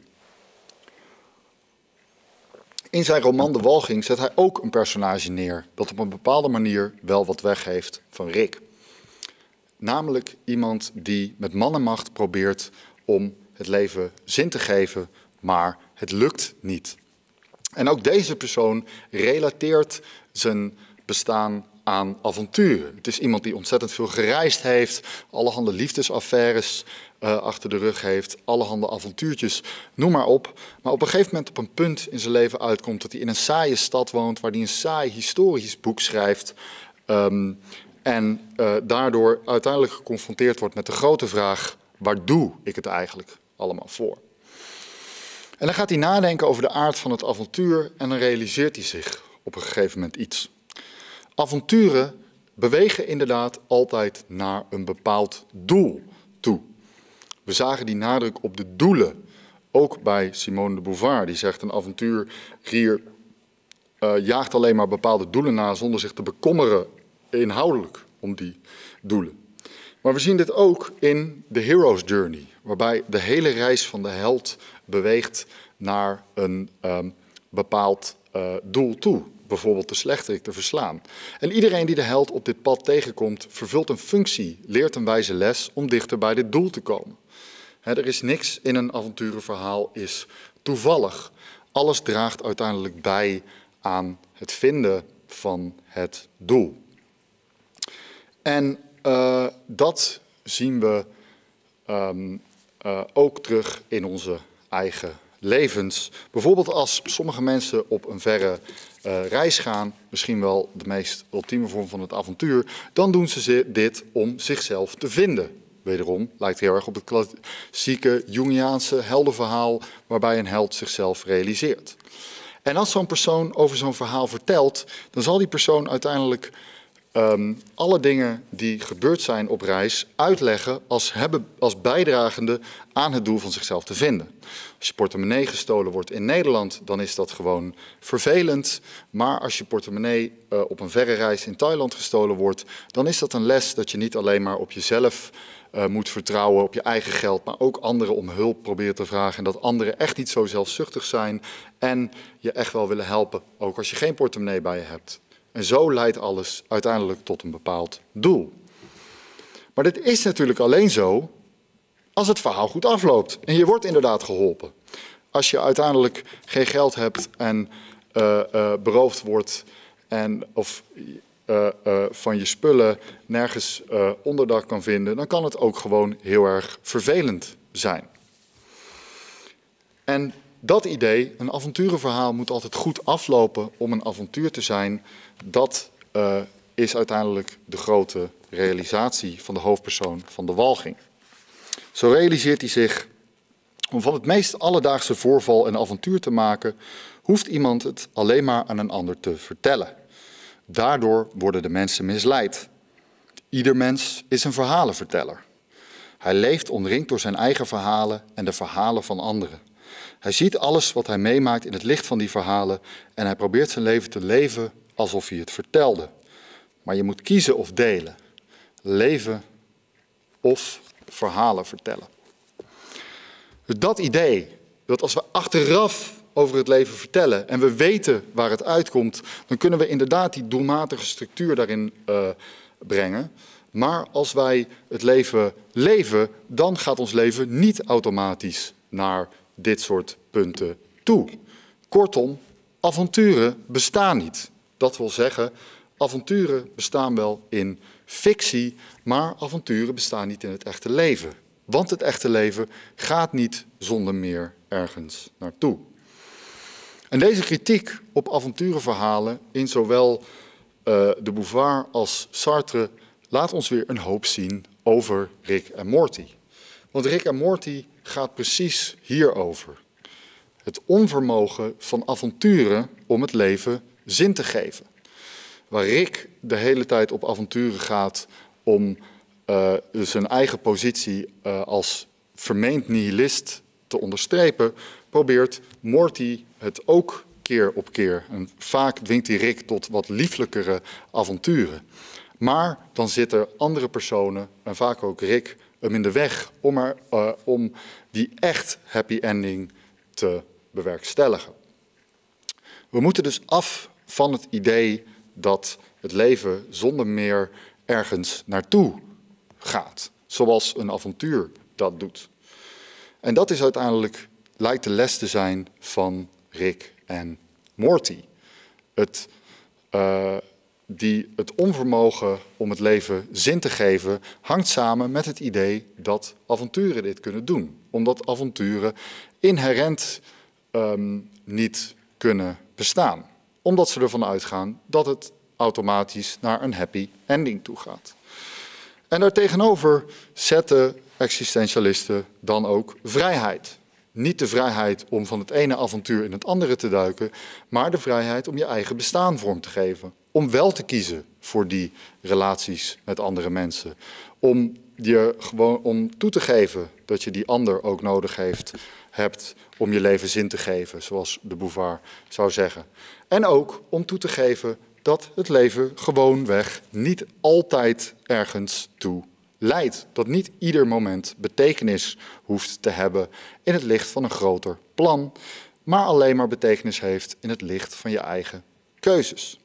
In zijn roman De Walging zet hij ook een personage neer dat op een bepaalde manier wel wat weggeeft van Rick. Namelijk iemand die met man en macht probeert om het leven zin te geven, maar het lukt niet. En ook deze persoon relateert zijn bestaan aan avonturen. Het is iemand die ontzettend veel gereisd heeft, allerhande liefdesaffaires uh, achter de rug heeft, allerhande avontuurtjes, noem maar op. Maar op een gegeven moment op een punt in zijn leven uitkomt dat hij in een saaie stad woont, waar hij een saai historisch boek schrijft um, en uh, daardoor uiteindelijk geconfronteerd wordt met de grote vraag, waar doe ik het eigenlijk allemaal voor? En dan gaat hij nadenken over de aard van het avontuur en dan realiseert hij zich op een gegeven moment iets. Avonturen bewegen inderdaad altijd naar een bepaald doel toe. We zagen die nadruk op de doelen, ook bij Simone de Beauvoir. Die zegt een avonturier uh, jaagt alleen maar bepaalde doelen na zonder zich te bekommeren inhoudelijk om die doelen. Maar we zien dit ook in The Hero's Journey, waarbij de hele reis van de held beweegt naar een um, bepaald uh, doel toe. Bijvoorbeeld de slechterik te verslaan. En iedereen die de held op dit pad tegenkomt, vervult een functie, leert een wijze les om dichter bij dit doel te komen. He, er is niks in een avonturenverhaal is toevallig. Alles draagt uiteindelijk bij aan het vinden van het doel. En uh, dat zien we um, uh, ook terug in onze eigen levens. Bijvoorbeeld als sommige mensen op een verre uh, reis gaan, misschien wel de meest ultieme vorm van het avontuur, dan doen ze dit om zichzelf te vinden. Wederom lijkt heel erg op het klassieke Jungiaanse heldenverhaal waarbij een held zichzelf realiseert. En als zo'n persoon over zo'n verhaal vertelt, dan zal die persoon uiteindelijk um, alle dingen die gebeurd zijn op reis uitleggen als, hebben, als bijdragende aan het doel van zichzelf te vinden. Als je portemonnee gestolen wordt in Nederland, dan is dat gewoon vervelend. Maar als je portemonnee uh, op een verre reis in Thailand gestolen wordt, dan is dat een les dat je niet alleen maar op jezelf uh, moet vertrouwen, op je eigen geld, maar ook anderen om hulp probeert te vragen. En dat anderen echt niet zo zelfzuchtig zijn en je echt wel willen helpen, ook als je geen portemonnee bij je hebt. En zo leidt alles uiteindelijk tot een bepaald doel. Maar dit is natuurlijk alleen zo als het verhaal goed afloopt. En je wordt inderdaad geholpen. Als je uiteindelijk geen geld hebt en uh, uh, beroofd wordt en, of uh, uh, van je spullen nergens uh, onderdak kan vinden, dan kan het ook gewoon heel erg vervelend zijn. En dat idee, een avonturenverhaal moet altijd goed aflopen om een avontuur te zijn, dat uh, is uiteindelijk de grote realisatie van de hoofdpersoon van De Walging. Zo realiseert hij zich, om van het meest alledaagse voorval een avontuur te maken, hoeft iemand het alleen maar aan een ander te vertellen. Daardoor worden de mensen misleid. Ieder mens is een verhalenverteller. Hij leeft omringd door zijn eigen verhalen en de verhalen van anderen. Hij ziet alles wat hij meemaakt in het licht van die verhalen en hij probeert zijn leven te leven alsof hij het vertelde. Maar je moet kiezen of delen. Leven of verhalen vertellen. Dus dat idee, dat als we achteraf over het leven vertellen en we weten waar het uitkomt, dan kunnen we inderdaad die doelmatige structuur daarin uh, brengen. Maar als wij het leven leven, dan gaat ons leven niet automatisch naar dit soort punten toe. Kortom, avonturen bestaan niet. Dat wil zeggen, avonturen bestaan wel in fictie, maar avonturen bestaan niet in het echte leven. Want het echte leven gaat niet zonder meer ergens naartoe. En deze kritiek op avonturenverhalen in zowel uh, de Beauvoir als Sartre laat ons weer een hoop zien over Rick en Morty. Want Rick en Morty gaat precies hierover. Het onvermogen van avonturen om het leven zin te geven. Waar Rick de hele tijd op avonturen gaat om uh, zijn eigen positie uh, als vermeend nihilist te onderstrepen, probeert Morty het ook keer op keer. En vaak dwingt hij Rick tot wat lieflijkere avonturen. Maar dan zitten andere personen, en vaak ook Rick, hem in de weg om, er, uh, om die echt happy ending te bewerkstelligen. We moeten dus af van het idee dat het leven zonder meer ergens naartoe gaat. Zoals een avontuur dat doet. En dat is uiteindelijk, lijkt de les te zijn van Rick en Morty. Het, uh, die, het onvermogen om het leven zin te geven hangt samen met het idee dat avonturen dit kunnen doen. Omdat avonturen inherent um, niet kunnen bestaan. Omdat ze ervan uitgaan dat het automatisch naar een happy ending toe gaat. En daartegenover zetten existentialisten dan ook vrijheid. Niet de vrijheid om van het ene avontuur in het andere te duiken, maar de vrijheid om je eigen bestaan vorm te geven. Om wel te kiezen voor die relaties met andere mensen. Om, je gewoon, om toe te geven dat je die ander ook nodig heeft, hebt om je leven zin te geven, zoals de Beauvoir zou zeggen. En ook om toe te geven dat het leven gewoonweg niet altijd ergens toe leidt. Dat niet ieder moment betekenis hoeft te hebben in het licht van een groter plan, maar alleen maar betekenis heeft in het licht van je eigen keuzes.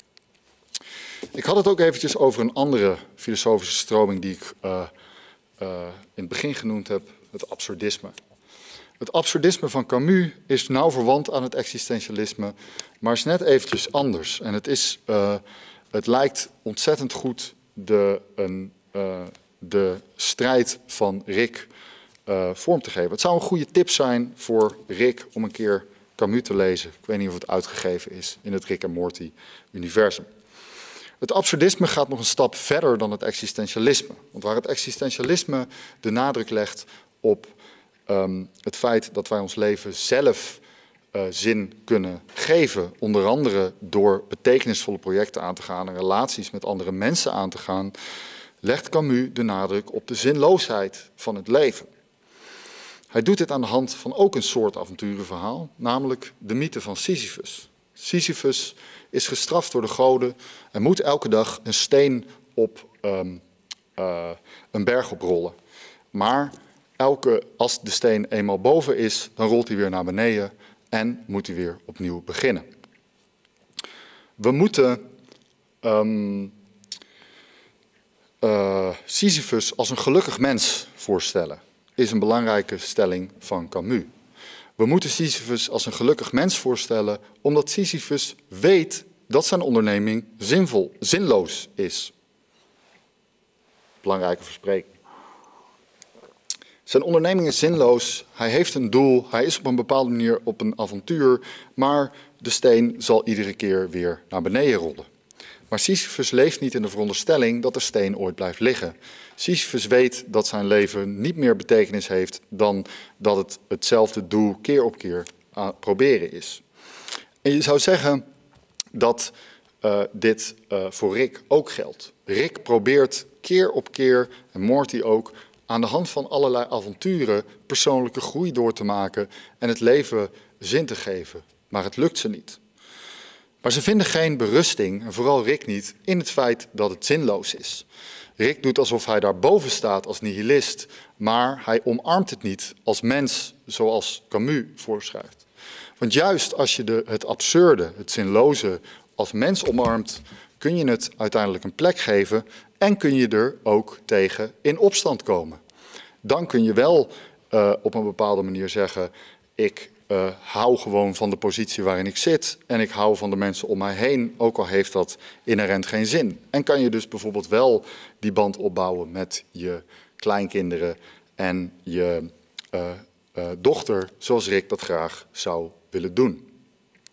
Ik had het ook eventjes over een andere filosofische stroming die ik uh, uh, in het begin genoemd heb, het absurdisme. Het absurdisme van Camus is nauw verwant aan het existentialisme, maar is net eventjes anders. En het, is, uh, het lijkt ontzettend goed de, een, uh, de strijd van Rick uh, vorm te geven. Het zou een goede tip zijn voor Rick om een keer Camus te lezen. Ik weet niet of het uitgegeven is in het Rick en Morty-universum. Het absurdisme gaat nog een stap verder dan het existentialisme. Want waar het existentialisme de nadruk legt op um, het feit dat wij ons leven zelf uh, zin kunnen geven, onder andere door betekenisvolle projecten aan te gaan en relaties met andere mensen aan te gaan, legt Camus de nadruk op de zinloosheid van het leven. Hij doet dit aan de hand van ook een soort avonturenverhaal, namelijk de mythe van Sisyphus. Sisyphus is gestraft door de goden en moet elke dag een steen op um, uh, een berg oprollen. Maar elke, als de steen eenmaal boven is, dan rolt hij weer naar beneden en moet hij weer opnieuw beginnen. We moeten um, uh, Sisyphus als een gelukkig mens voorstellen, is een belangrijke stelling van Camus. We moeten Sisyphus als een gelukkig mens voorstellen, omdat Sisyphus weet dat zijn onderneming zinvol, zinloos is. Belangrijke verspreking. Zijn onderneming is zinloos, hij heeft een doel, hij is op een bepaalde manier op een avontuur, maar de steen zal iedere keer weer naar beneden rollen. Maar Sisyphus leeft niet in de veronderstelling dat de steen ooit blijft liggen. Sisyphus weet dat zijn leven niet meer betekenis heeft dan dat het hetzelfde doel keer op keer aan proberen is. En je zou zeggen dat uh, dit uh, voor Rick ook geldt. Rick probeert keer op keer, en Morty ook, aan de hand van allerlei avonturen persoonlijke groei door te maken en het leven zin te geven. Maar het lukt ze niet. Maar ze vinden geen berusting, en vooral Rick niet, in het feit dat het zinloos is. Rick doet alsof hij daarboven staat als nihilist, maar hij omarmt het niet als mens, zoals Camus voorschrijft. Want juist als je de, het absurde, het zinloze als mens omarmt, kun je het uiteindelijk een plek geven en kun je er ook tegen in opstand komen. Dan kun je wel uh, op een bepaalde manier zeggen, ik uh, hou gewoon van de positie waarin ik zit en ik hou van de mensen om mij heen, ook al heeft dat inherent geen zin. En kan je dus bijvoorbeeld wel die band opbouwen met je kleinkinderen en je uh, uh, dochter, zoals Rick dat graag zou willen doen.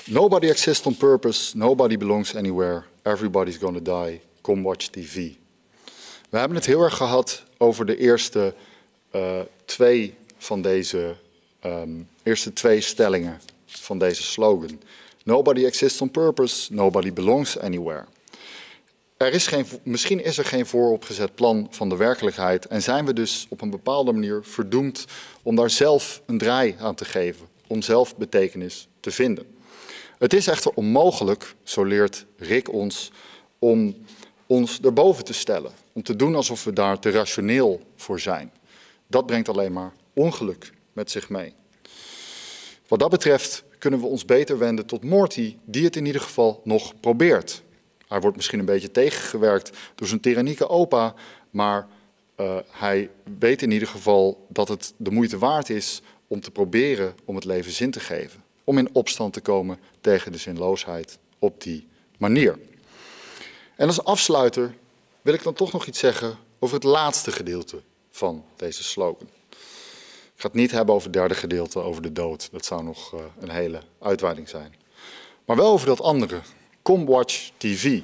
Nobody exists on purpose, nobody belongs anywhere, everybody's gonna die, come watch T V. We hebben het heel erg gehad over de eerste uh, twee van deze, um, eerste twee stellingen van deze slogan. Nobody exists on purpose, nobody belongs anywhere. Er is geen, misschien is er geen vooropgezet plan van de werkelijkheid en zijn we dus op een bepaalde manier verdoemd om daar zelf een draai aan te geven, om zelf betekenis te vinden. Het is echter onmogelijk, zo leert Rick ons, om ons erboven te stellen, om te doen alsof we daar te rationeel voor zijn. Dat brengt alleen maar ongeluk met zich mee. Wat dat betreft kunnen we ons beter wenden tot Morty, die het in ieder geval nog probeert. Hij wordt misschien een beetje tegengewerkt door zijn tyrannieke opa, maar uh, hij weet in ieder geval dat het de moeite waard is om te proberen om het leven zin te geven. Om in opstand te komen tegen de zinloosheid op die manier. En als afsluiter wil ik dan toch nog iets zeggen over het laatste gedeelte van deze slogan. Ik ga het niet hebben over het derde gedeelte, over de dood. Dat zou nog uh, een hele uitweiding zijn. Maar wel over dat andere. Come watch T V.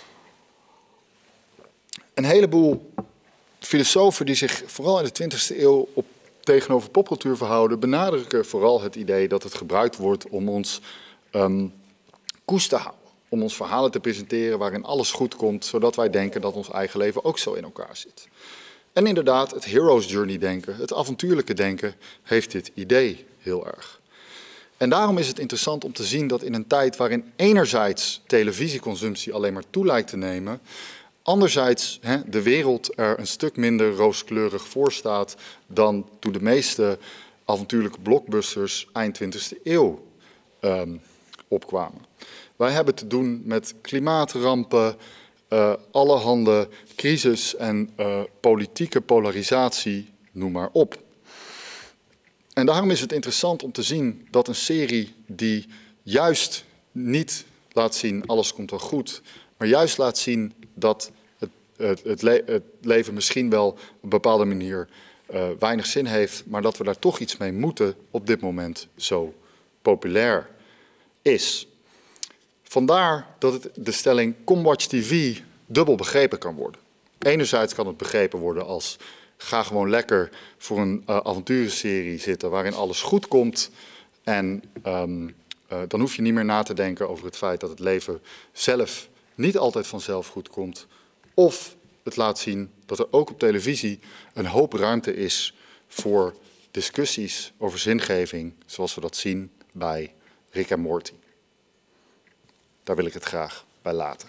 Een heleboel filosofen die zich vooral in de twintigste eeuw op, tegenover popcultuur verhouden, benadrukken vooral het idee dat het gebruikt wordt om ons um, koest te houden. Om ons verhalen te presenteren waarin alles goed komt, zodat wij denken dat ons eigen leven ook zo in elkaar zit. En inderdaad, het hero's journey denken, het avontuurlijke denken, heeft dit idee heel erg. En daarom is het interessant om te zien dat in een tijd waarin enerzijds televisieconsumptie alleen maar toe lijkt te nemen, anderzijds hè, de wereld er een stuk minder rooskleurig voor staat dan toen de meeste avontuurlijke blockbusters eind twintigste eeuw um, opkwamen. Wij hebben te doen met klimaatrampen, uh, allerhande crisis en uh, politieke polarisatie, noem maar op. En daarom is het interessant om te zien dat een serie die juist niet laat zien alles komt wel goed, maar juist laat zien dat het, het, het, le het leven misschien wel op een bepaalde manier uh, weinig zin heeft, maar dat we daar toch iets mee moeten op dit moment zo populair is. Vandaar dat het, de stelling Come watch T V dubbel begrepen kan worden. Enerzijds kan het begrepen worden als ga gewoon lekker voor een uh, avonturenserie zitten waarin alles goed komt. En um, uh, dan hoef je niet meer na te denken over het feit dat het leven zelf niet altijd vanzelf goed komt. Of het laat zien dat er ook op televisie een hoop ruimte is voor discussies over zingeving, zoals we dat zien bij Rick en Morty. Daar wil ik het graag bij laten.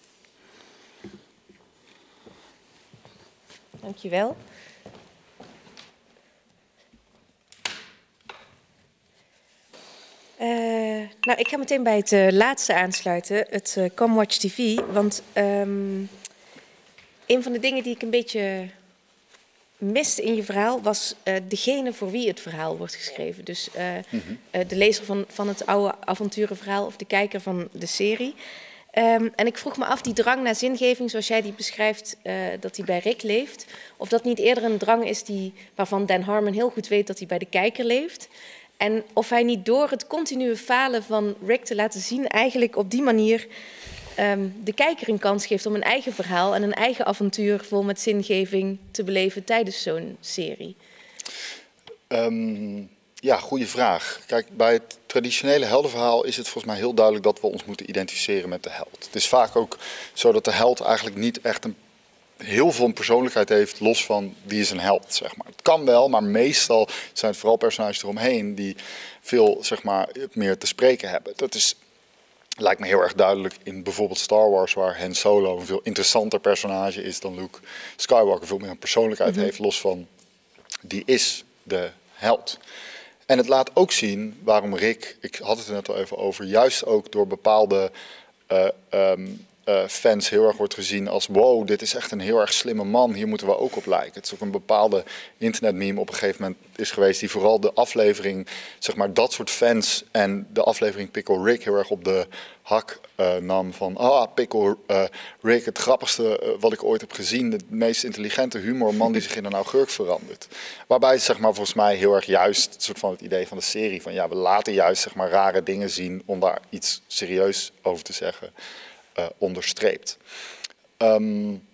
Dankjewel. Uh, nou, ik ga meteen bij het uh, laatste aansluiten, het uh, Come Watch T V. Want um, een van de dingen die ik een beetje miste in je verhaal was uh, degene voor wie het verhaal wordt geschreven. Dus uh, mm-hmm. uh, de lezer van, van het oude avonturenverhaal of de kijker van de serie. Um, en ik vroeg me af, die drang naar zingeving, zoals jij die beschrijft, uh, dat die bij Rick leeft, of dat niet eerder een drang is die, waarvan Dan Harmon heel goed weet dat die bij de kijker leeft. En of hij niet door het continue falen van Rick te laten zien, eigenlijk op die manier um, de kijker een kans geeft om een eigen verhaal en een eigen avontuur vol met zingeving te beleven tijdens zo'n serie. Um, ja, goede vraag. Kijk, bij het traditionele heldenverhaal is het volgens mij heel duidelijk dat we ons moeten identificeren met de held. Het is vaak ook zo dat de held eigenlijk niet echt een heel veel persoonlijkheid heeft, los van wie is een held, zeg maar. Het kan wel, maar meestal zijn het vooral personages eromheen die veel, zeg maar, meer te spreken hebben. Dat is, lijkt me heel erg duidelijk in bijvoorbeeld Star Wars, waar Han Solo een veel interessanter personage is dan Luke Skywalker, veel meer een persoonlijkheid mm-hmm. heeft, los van die is de held. En het laat ook zien waarom Rick, ik had het er net al even over, juist ook door bepaalde uh, um, uh, fans heel erg wordt gezien als wow, dit is echt een heel erg slimme man, hier moeten we ook op lijken. Het is ook een bepaalde internetmeme op een gegeven moment is geweest die vooral de aflevering, zeg maar dat soort fans en de aflevering Pickle Rick heel erg op de hak uh, nam van ah, Pickle uh, Rick, het grappigste uh, wat ik ooit heb gezien, de meest intelligente humorman die zich in een augurk verandert. Waarbij zeg maar volgens mij heel erg juist het soort van het idee van de serie van ja, we laten juist zeg maar rare dingen zien om daar iets serieus over te zeggen. Uh, onderstreept. Um,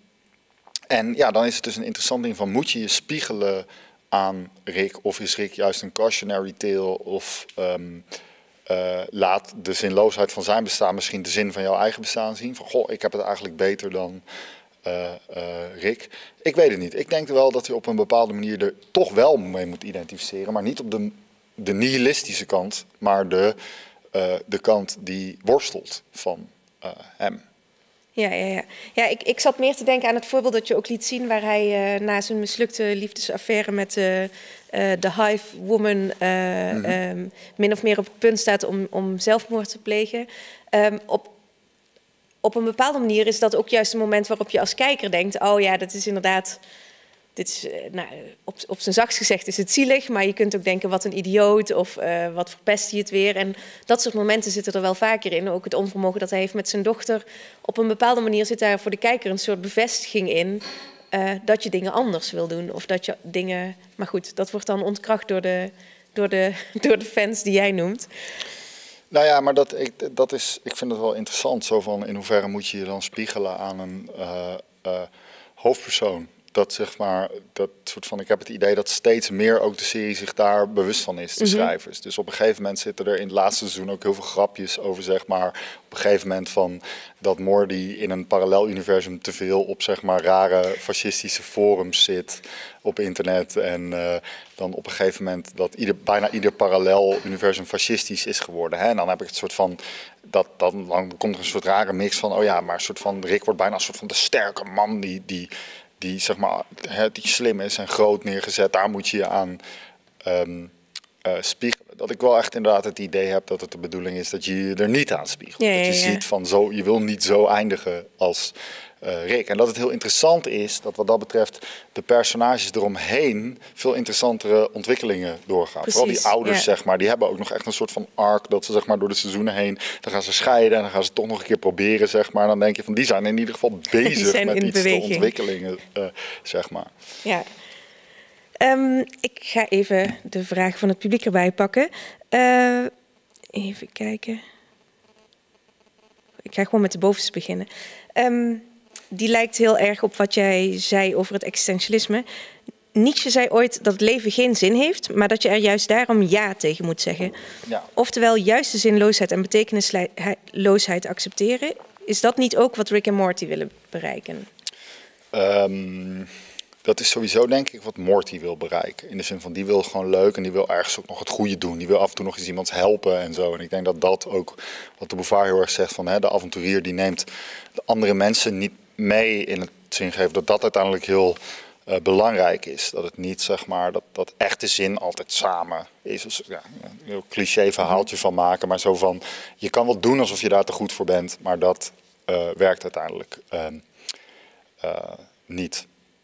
en ja, dan is het dus een interessant ding van moet je je spiegelen aan Rick of is Rick juist een cautionary tale of um, uh, laat de zinloosheid van zijn bestaan misschien de zin van jouw eigen bestaan zien van goh, ik heb het eigenlijk beter dan uh, uh, Rick. Ik weet het niet. Ik denk wel dat je op een bepaalde manier er toch wel mee moet identificeren, maar niet op de, de nihilistische kant, maar de, uh, de kant die worstelt van Uh, hem. Ja, ja, ja. ja ik, ik zat meer te denken aan het voorbeeld dat je ook liet zien waar hij uh, na zijn mislukte liefdesaffaire met de uh, uh, Hive Woman uh, mm-hmm. um, min of meer op het punt staat om, om zelfmoord te plegen. Um, op, op een bepaalde manier is dat ook juist een moment waarop je als kijker denkt, oh ja, dat is inderdaad, dit is, uh, nou, op, op zijn zachtst gezegd is het zielig, maar je kunt ook denken wat een idioot of uh, wat verpest hij het weer. En dat soort momenten zitten er wel vaker in. Ook het onvermogen dat hij heeft met zijn dochter. Op een bepaalde manier zit daar voor de kijker een soort bevestiging in uh, dat je dingen anders wil doen. Of dat je dingen, maar goed, dat wordt dan ontkracht door de, door de, door de fans die jij noemt. Nou ja, maar dat, ik, dat is, ik vind het wel interessant. Zo van in hoeverre moet je je dan spiegelen aan een uh, uh, hoofdpersoon. Dat zeg maar, dat soort van, ik heb het idee dat steeds meer ook de serie zich daar bewust van is, de mm-hmm. schrijvers. Dus op een gegeven moment zitten er in het laatste seizoen ook heel veel grapjes over, zeg maar, op een gegeven moment van dat Morty in een parallel universum te veel op, zeg maar, rare fascistische forums zit op internet. En uh, dan op een gegeven moment dat ieder, bijna ieder parallel universum fascistisch is geworden. Hè? En dan heb ik het soort van, dat, dan, dan komt er een soort rare mix van, oh ja, maar een soort van, Rick wordt bijna een soort van de sterke man die... die die, zeg maar, die slim is en groot neergezet, daar moet je je aan um, uh, spiegelen. Dat ik wel echt inderdaad het idee heb dat het de bedoeling is dat je je er niet aan spiegelt. Ja, ja, ja. Dat je ziet van zo, je wil niet zo eindigen als uh, Rick. En dat het heel interessant is dat wat dat betreft de personages eromheen veel interessantere ontwikkelingen doorgaan. Precies, vooral die ouders, ja. zeg maar, die hebben ook nog echt een soort van arc dat ze, zeg maar, door de seizoenen heen, dan gaan ze scheiden en dan gaan ze toch nog een keer proberen, zeg maar. En dan denk je van, die zijn in ieder geval bezig met iets beweging. te ontwikkelingen, uh, zeg maar. Ja. Um, ik ga even de vraag van het publiek erbij pakken. Uh, even kijken. Ik ga gewoon met de bovenste beginnen. Um, die lijkt heel erg op wat jij zei over het existentialisme. Nietzsche zei ooit dat het leven geen zin heeft, maar dat je er juist daarom ja tegen moet zeggen. Ja. Oftewel, juist de zinloosheid en betekenisloosheid accepteren. Is dat niet ook wat Rick en Morty willen bereiken? Um... Dat is sowieso denk ik wat Morty wil bereiken. In de zin van die wil gewoon leuk en die wil ergens ook nog het goede doen. Die wil af en toe nog eens iemand helpen en zo. En ik denk dat dat ook wat de Bouvard heel erg zegt van hè, de avonturier die neemt de andere mensen niet mee in het zin geven. Dat dat uiteindelijk heel uh, belangrijk is. Dat het niet zeg maar dat, dat echte zin altijd samen is. Dus, ja, een heel cliché verhaaltje van maken. Maar zo van je kan wel doen alsof je daar te goed voor bent. Maar dat uh, werkt uiteindelijk uh, uh, niet.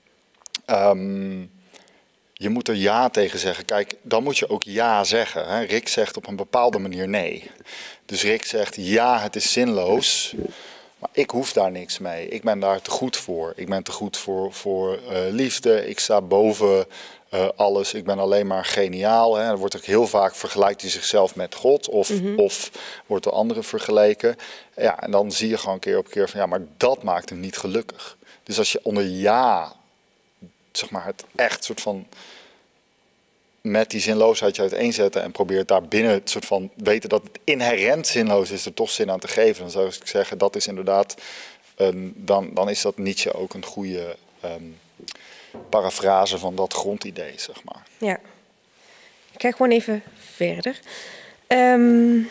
Um, je moet er ja tegen zeggen. Kijk, dan moet je ook ja zeggen. Hè? Rick zegt op een bepaalde manier nee. Dus Rick zegt ja, het is zinloos. Maar ik hoef daar niks mee. Ik ben daar te goed voor. Ik ben te goed voor, voor uh, liefde. Ik sta boven uh, alles. Ik ben alleen maar geniaal. Hè? Er wordt ook heel vaak vergelijkt hij zichzelf met God. Of, mm-hmm. of wordt door anderen vergeleken. Ja, en dan zie je gewoon keer op keer van ja, maar dat maakt hem niet gelukkig. Dus als je onder ja, zeg maar het echt soort van met die zinloosheid je uiteenzetten en probeert daar binnen het soort van weten dat het inherent zinloos is er toch zin aan te geven. Dan zou ik zeggen dat is inderdaad, um, dan, dan is dat Nietzsche ook een goede um, parafrase van dat grondidee, zeg maar. Ja, ik ga gewoon even verder. Um...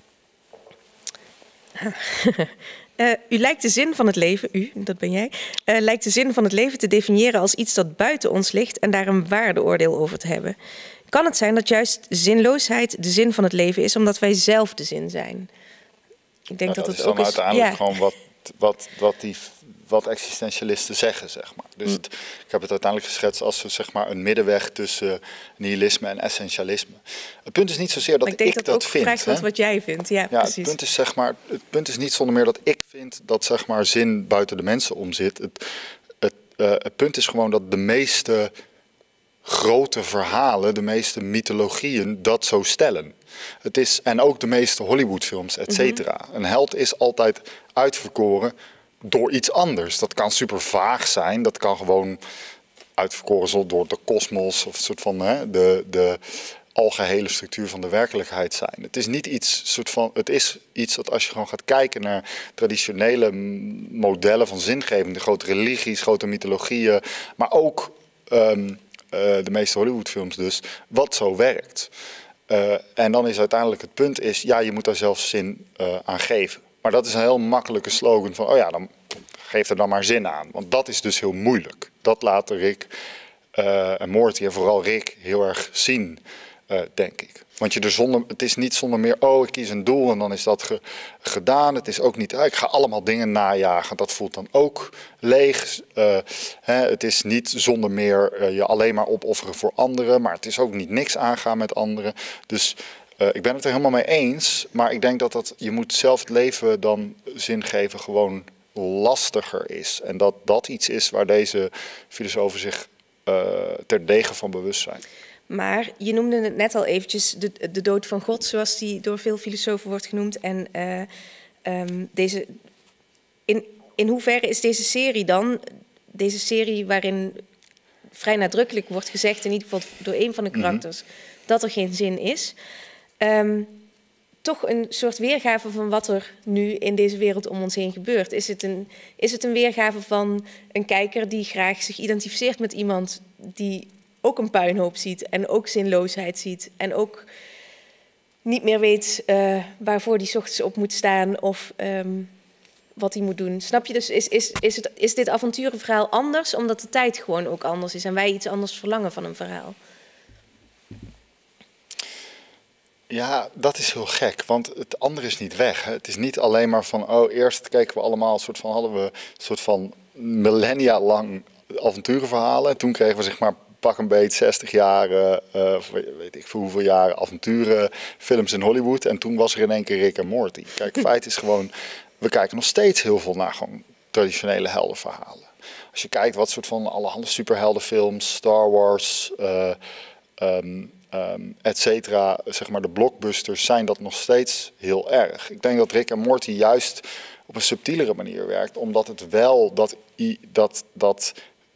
Uh, u lijkt de zin van het leven, u, dat ben jij, uh, lijkt de zin van het leven te definiëren als iets dat buiten ons ligt en daar een waardeoordeel over te hebben. Kan het zijn dat juist zinloosheid de zin van het leven is, omdat wij zelf de zin zijn? Ik denk ja, dat, dat het is ook dan is, uiteindelijk ja. gewoon wat wat, wat, wat, die, wat existentialisten zeggen, zeg maar. Dus het, ik heb het uiteindelijk geschetst als zeg maar, een middenweg tussen nihilisme en essentialisme. Het punt is niet zozeer dat ik, ik dat, dat ook vind. Vraag wordt wat jij vindt, ja, ja precies. Het punt is, zeg maar, het punt is niet zonder meer dat ik vind dat zeg maar, zin buiten de mensen om zit. Het, het, uh, het punt is gewoon dat de meeste grote verhalen, de meeste mythologieën dat zo stellen. Het is, en ook de meeste Hollywoodfilms, et cetera. Mm-hmm. Een held is altijd uitverkoren door iets anders. Dat kan super vaag zijn, dat kan gewoon uitverkoren zijn door de kosmos of een soort van hè, de, de algehele structuur van de werkelijkheid zijn. Het is niet iets, soort van, het is iets dat als je gewoon gaat kijken naar traditionele modellen van zingeving, de grote religies, grote mythologieën, maar ook um, Uh, de meeste Hollywoodfilms dus, wat zo werkt. Uh, en dan is uiteindelijk het punt is, ja, je moet daar zelf zin uh, aan geven. Maar dat is een heel makkelijke slogan van, oh ja, dan geef er dan maar zin aan. Want dat is dus heel moeilijk. Dat laten Rick uh, en Morty en vooral Rick heel erg zien, uh, denk ik. Want je er zonder, het is niet zonder meer, oh, ik kies een doel en dan is dat ge, gedaan. Het is ook niet, oh, ik ga allemaal dingen najagen. Dat voelt dan ook leeg. Uh, hè, het is niet zonder meer uh, je alleen maar opofferen voor anderen. Maar het is ook niet niks aangaan met anderen. Dus uh, ik ben het er helemaal mee eens. Maar ik denk dat, dat je moet zelf het leven dan zin geven gewoon lastiger is. En dat dat iets is waar deze filosofen zich uh, terdege van bewust zijn. Maar je noemde het net al eventjes, de, de dood van God, zoals die door veel filosofen wordt genoemd. En uh, um, deze, in, in hoeverre is deze serie dan, deze serie waarin vrij nadrukkelijk wordt gezegd, in ieder geval door een van de karakters, mm-hmm. dat er geen zin is, um, toch een soort weergave van wat er nu in deze wereld om ons heen gebeurt? Is het een, is het een weergave van een kijker die graag zich identificeert met iemand die ook een puinhoop ziet en ook zinloosheid ziet en ook niet meer weet uh, waarvoor die 's ochtends op moet staan of um, wat hij moet doen? Snap je? Dus is, is, is, het, is dit avonturenverhaal anders omdat de tijd gewoon ook anders is en wij iets anders verlangen van een verhaal? Ja, dat is heel gek, want het andere is niet weg. Hè. Het is niet alleen maar van, oh, eerst keken we allemaal een soort van, hadden we een soort van millennia lang avonturenverhalen en toen kregen we zeg maar pak een beetje zestig jaar, uh, weet ik voor hoeveel jaar avonturenfilms in Hollywood. En toen was er in één keer Rick en Morty. Kijk, het feit is gewoon, we kijken nog steeds heel veel naar gewoon traditionele heldenverhalen. Als je kijkt wat soort van allerhande superheldenfilms, Star Wars, uh, um, um, et cetera, zeg maar de blockbusters, zijn dat nog steeds heel erg. Ik denk dat Rick en Morty juist op een subtielere manier werkt, omdat het wel dat, dat, dat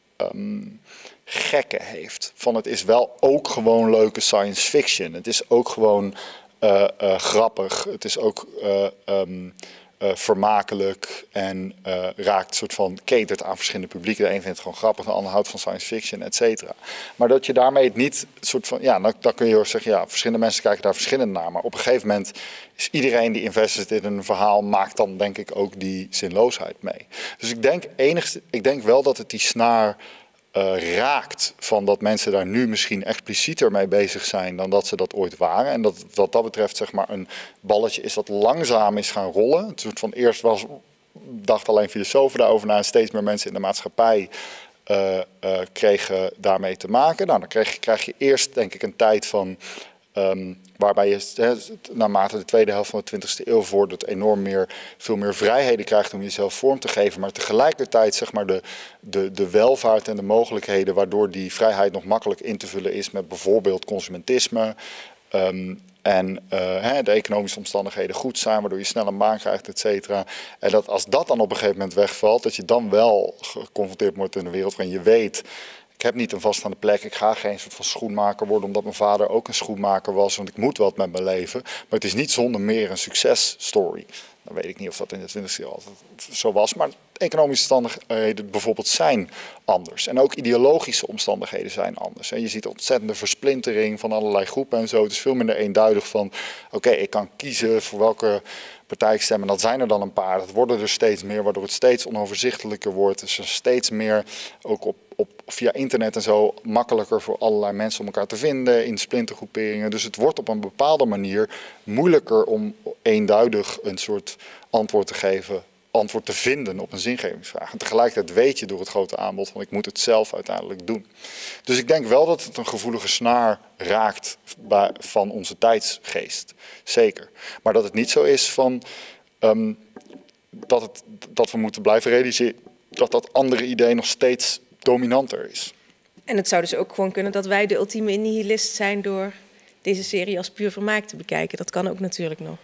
um, gekke heeft. Van het is wel ook gewoon leuke science fiction. Het is ook gewoon uh, uh, grappig. Het is ook uh, um, uh, vermakelijk en uh, raakt soort van catert aan verschillende publieken. De een vindt het gewoon grappig, de ander houdt van science fiction, et cetera. Maar dat je daarmee het niet soort van, ja, dan, dan kun je zeggen, ja, verschillende mensen kijken daar verschillend naar. Maar op een gegeven moment is iedereen die invested in een verhaal, maakt dan denk ik ook die zinloosheid mee. Dus ik denk enigst, ik denk wel dat het die snaar Uh, raakt van dat mensen daar nu misschien explicieter mee bezig zijn dan dat ze dat ooit waren. En dat wat dat betreft zeg maar een balletje is dat langzaam is gaan rollen. Het soort van eerst was, dacht alleen filosofen daarover na en steeds meer mensen in de maatschappij uh, uh, kregen daarmee te maken. Nou, dan krijg je, krijg je eerst denk ik een tijd van Um, waarbij je he, naarmate de tweede helft van de twintigste eeuw vordert enorm meer, veel meer vrijheden krijgt om jezelf vorm te geven. Maar tegelijkertijd zeg maar de, de, de welvaart en de mogelijkheden waardoor die vrijheid nog makkelijk in te vullen is met bijvoorbeeld consumentisme. Um, en uh, he, de economische omstandigheden goed zijn, waardoor je snel een baan krijgt, et cetera. En dat als dat dan op een gegeven moment wegvalt, dat je dan wel geconfronteerd wordt in een wereld waarin je weet, ik heb niet een vaststaande plek, ik ga geen soort van schoenmaker worden omdat mijn vader ook een schoenmaker was, want ik moet wat met mijn leven. Maar het is niet zonder meer een successtory. Dan weet ik niet of dat in de twintigste eeuw altijd zo was, maar economische omstandigheden bijvoorbeeld zijn anders. En ook ideologische omstandigheden zijn anders. En je ziet ontzettende versplintering van allerlei groepen en zo. Het is veel minder eenduidig van, oké, okay, ik kan kiezen voor welke partij ik stem. En dat zijn er dan een paar. Dat worden er steeds meer, waardoor het steeds onoverzichtelijker wordt. Dus er steeds meer, ook op, op, via internet en zo, makkelijker voor allerlei mensen om elkaar te vinden in splintergroeperingen. Dus het wordt op een bepaalde manier moeilijker om eenduidig een soort antwoord te geven antwoord te vinden op een zingevingsvraag. En tegelijkertijd weet je door het grote aanbod van ik moet het zelf uiteindelijk doen. Dus ik denk wel dat het een gevoelige snaar raakt bij, van onze tijdsgeest. Zeker. Maar dat het niet zo is van um, dat, het, dat we moeten blijven realiseren dat dat andere idee nog steeds dominanter is. En het zou dus ook gewoon kunnen dat wij de ultieme nihilist zijn door deze serie als puur vermaak te bekijken. Dat kan ook natuurlijk nog.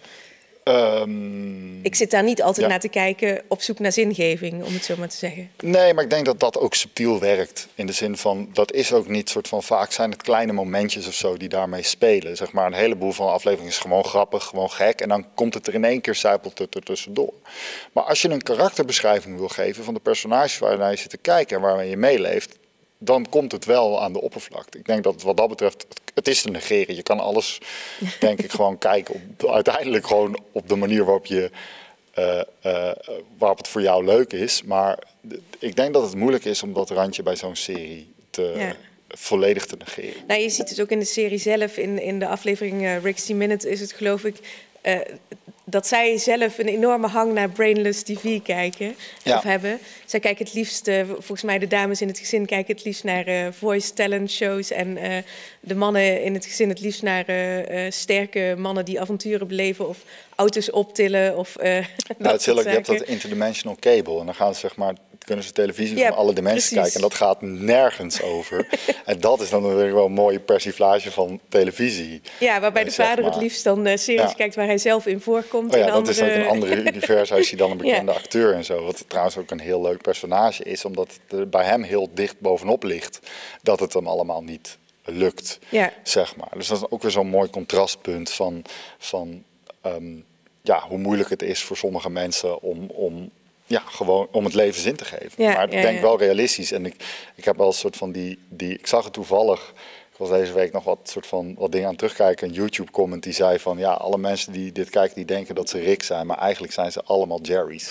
Um, ik zit daar niet altijd ja. naar te kijken op zoek naar zingeving, om het zo maar te zeggen. Nee, maar ik denk dat dat ook subtiel werkt. In de zin van, dat is ook niet soort van, vaak zijn het kleine momentjes of zo die daarmee spelen. Zeg maar, een heleboel van de afleveringen is gewoon grappig, gewoon gek. En dan komt het er in één keer, zijpelt het er tussendoor. Maar als je een karakterbeschrijving wil geven van de personages waar je naar zit te kijken en waarmee je meeleeft, dan komt het wel aan de oppervlakte. Ik denk dat wat dat betreft, het is te negeren. Je kan alles, denk ik, gewoon kijken op, uiteindelijk gewoon op de manier waarop, je, uh, uh, waarop het voor jou leuk is. Maar ik denk dat het moeilijk is om dat randje bij zo'n serie te, ja. volledig te negeren. Nou, je ziet het ook in de serie zelf, in, in de aflevering uh, Rick's Minute is het geloof ik, Uh, dat zij zelf een enorme hang naar brainless tv kijken ja. of hebben. Zij kijken het liefst, uh, volgens mij de dames in het gezin kijken het liefst naar uh, voice talent shows en uh, de mannen in het gezin het liefst naar uh, uh, sterke mannen die avonturen beleven of auto's optillen of uh, nou, dat het is heel, je hebt dat interdimensional cable en dan gaan ze zeg maar kunnen ze televisie ja, van alle dimensies kijken en dat gaat nergens over. En dat is dan natuurlijk wel een mooie persiflage van televisie. Ja, waarbij de vader het liefst dan uh, series ja. kijkt waar hij zelf in voorkomt. Oh ja, in dat andere... is ook een andere universum als je dan een bekende ja. acteur en zo. Wat trouwens ook een heel leuk personage is, omdat het er bij hem heel dicht bovenop ligt dat het hem allemaal niet lukt, ja. zeg maar. Dus dat is ook weer zo'n mooi contrastpunt van, van um, ja, hoe moeilijk het is voor sommige mensen om, om Ja, gewoon om het leven zin te geven. Ja, maar ik ja, denk ja. wel realistisch. En ik, ik heb wel een soort van die, die... Ik zag het toevallig. Ik was deze week nog wat, soort van, wat dingen aan het terugkijken. Een YouTube-comment die zei van... Ja, alle mensen die dit kijken, die denken dat ze Rick zijn. Maar eigenlijk zijn ze allemaal Jerry's.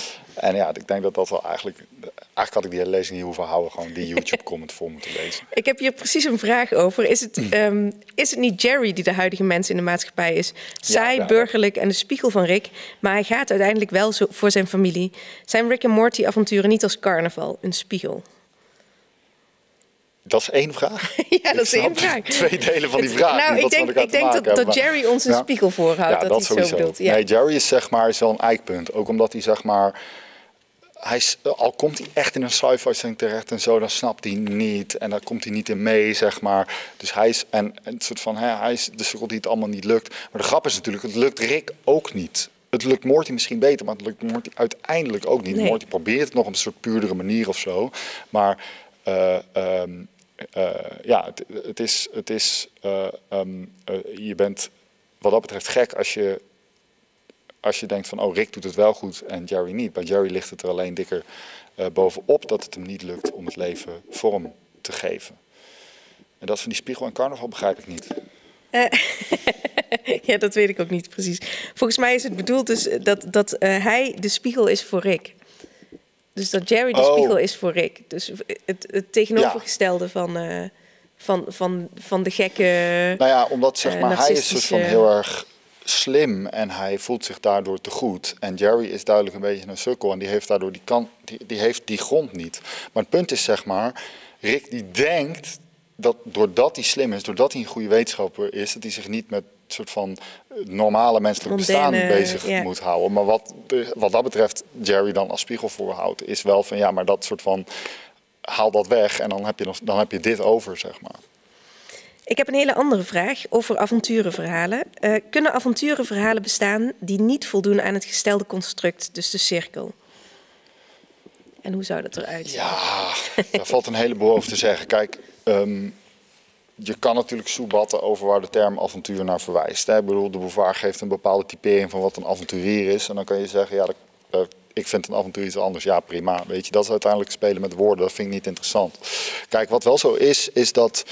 En ja, ik denk dat dat wel eigenlijk... Eigenlijk had ik die hele lezing niet hoeven houden. Gewoon die YouTube-comment voor moeten lezen. Ik heb hier precies een vraag over. Is het, um, is het niet Jerry die de huidige mens in de maatschappij is? Saai, ja, ja, burgerlijk en de spiegel van Rick. Maar hij gaat uiteindelijk wel zo voor zijn familie. Zijn Rick en Morty avonturen niet als carnaval, een spiegel? Dat is één vraag? Ja, dat is één vraag. Twee delen van die vraag. Nou, ik denk, ik denk dat, dat Jerry ons een ja. spiegel voorhoudt. Ja, dat, dat hij het zo bedoelt. Ja. Nee, Jerry is zeg maar is wel een eikpunt. Ook omdat hij zeg maar... Hij is, al komt hij echt in een sci-fi setting terecht en zo, dan snapt hij niet. En daar komt hij niet in mee, zeg maar. Dus hij is, en, en het soort van, hè, hij is de sukkel die het allemaal niet lukt. Maar de grap is natuurlijk, het lukt Rick ook niet. Het lukt Morty misschien beter, maar het lukt Morty uiteindelijk ook niet. Nee. Morty probeert het nog op een soort puurdere manier of zo. Maar uh, um, uh, ja, het, het is, het is uh, um, uh, je bent wat dat betreft gek als je... Als je denkt van, oh, Rick doet het wel goed en Jerry niet. Bij Jerry ligt het er alleen dikker uh, bovenop dat het hem niet lukt om het leven vorm te geven. En dat van die spiegel en carnaval begrijp ik niet. Uh, ja, dat weet ik ook niet precies. Volgens mij is het bedoeld dus dat, dat uh, hij de spiegel is voor Rick. Dus dat Jerry de oh. spiegel is voor Rick. Dus het, het tegenovergestelde ja. van, uh, van, van, van de gekke... Nou ja, omdat zeg maar, uh, hij is soort van heel erg... slim en hij voelt zich daardoor te goed. En Jerry is duidelijk een beetje een sukkel en die heeft daardoor die, kan, die, die, heeft die grond niet. Maar het punt is zeg maar, Rick die denkt dat doordat hij slim is, doordat hij een goede wetenschapper is, dat hij zich niet met een soort van normale menselijk bestaan Mondane, bezig ja. moet houden. Maar wat, wat dat betreft Jerry dan als spiegel voorhoudt, is wel van ja, maar dat soort van haal dat weg en dan heb je, dan heb je dit over, zeg maar. Ik heb een hele andere vraag over avonturenverhalen. Uh, kunnen avonturenverhalen bestaan die niet voldoen aan het gestelde construct, dus de cirkel? En hoe zou dat eruit zien? Ja, daar valt een heleboel over te zeggen. Kijk, um, je kan natuurlijk soebatten over waar de term avontuur naar verwijst. Hè? Ik bedoel, de Beauvoir geeft een bepaalde typering van wat een avonturier is. En dan kan je zeggen, ja, dat, uh, ik vind een avontuur iets anders. Ja, prima. Weet je, dat is uiteindelijk spelen met woorden. Dat vind ik niet interessant. Kijk, wat wel zo is, is dat...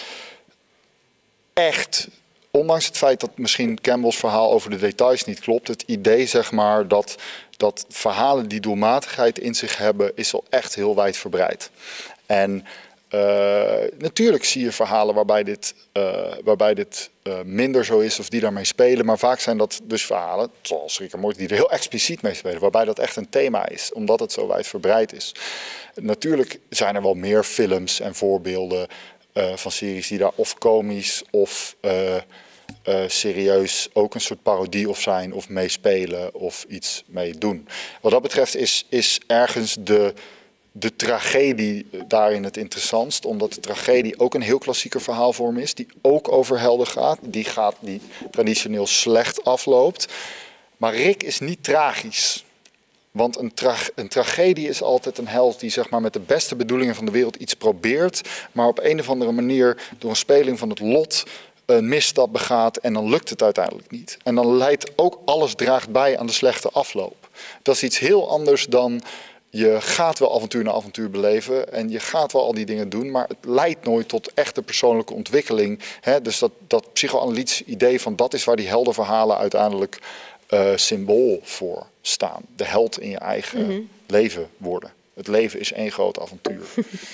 echt, ondanks het feit dat misschien Campbell's verhaal over de details niet klopt, het idee zeg maar dat, dat verhalen die doelmatigheid in zich hebben, is al echt heel wijd verbreid. En Uh, natuurlijk zie je verhalen waarbij dit, uh, waarbij dit uh, minder zo is of die daarmee spelen. Maar vaak zijn dat dus verhalen, zoals Rick en Morty, die er heel expliciet mee spelen. Waarbij dat echt een thema is, omdat het zo wijdverbreid is. Natuurlijk zijn er wel meer films en voorbeelden uh, van series die daar of komisch of uh, uh, serieus ook een soort parodie of zijn of meespelen of iets mee doen. Wat dat betreft is, is ergens de... de tragedie daarin het interessantst, omdat de tragedie ook een heel klassieke verhaalvorm is, die ook over helden gaat, die, gaat, die traditioneel slecht afloopt. Maar Rick is niet tragisch. Want een, tra een tragedie is altijd een held die zeg maar, met de beste bedoelingen van de wereld iets probeert, maar op een of andere manier door een speling van het lot een misstap begaat en dan lukt het uiteindelijk niet. En dan leidt ook alles draagt bij aan de slechte afloop. Dat is iets heel anders dan je gaat wel avontuur na avontuur beleven en je gaat wel al die dingen doen, maar het leidt nooit tot echte persoonlijke ontwikkeling. Hè? Dus dat, dat psychoanalytische idee van dat is waar die heldenverhalen uiteindelijk uh, symbool voor staan. De held in je eigen mm-hmm. leven worden. Het leven is één groot avontuur.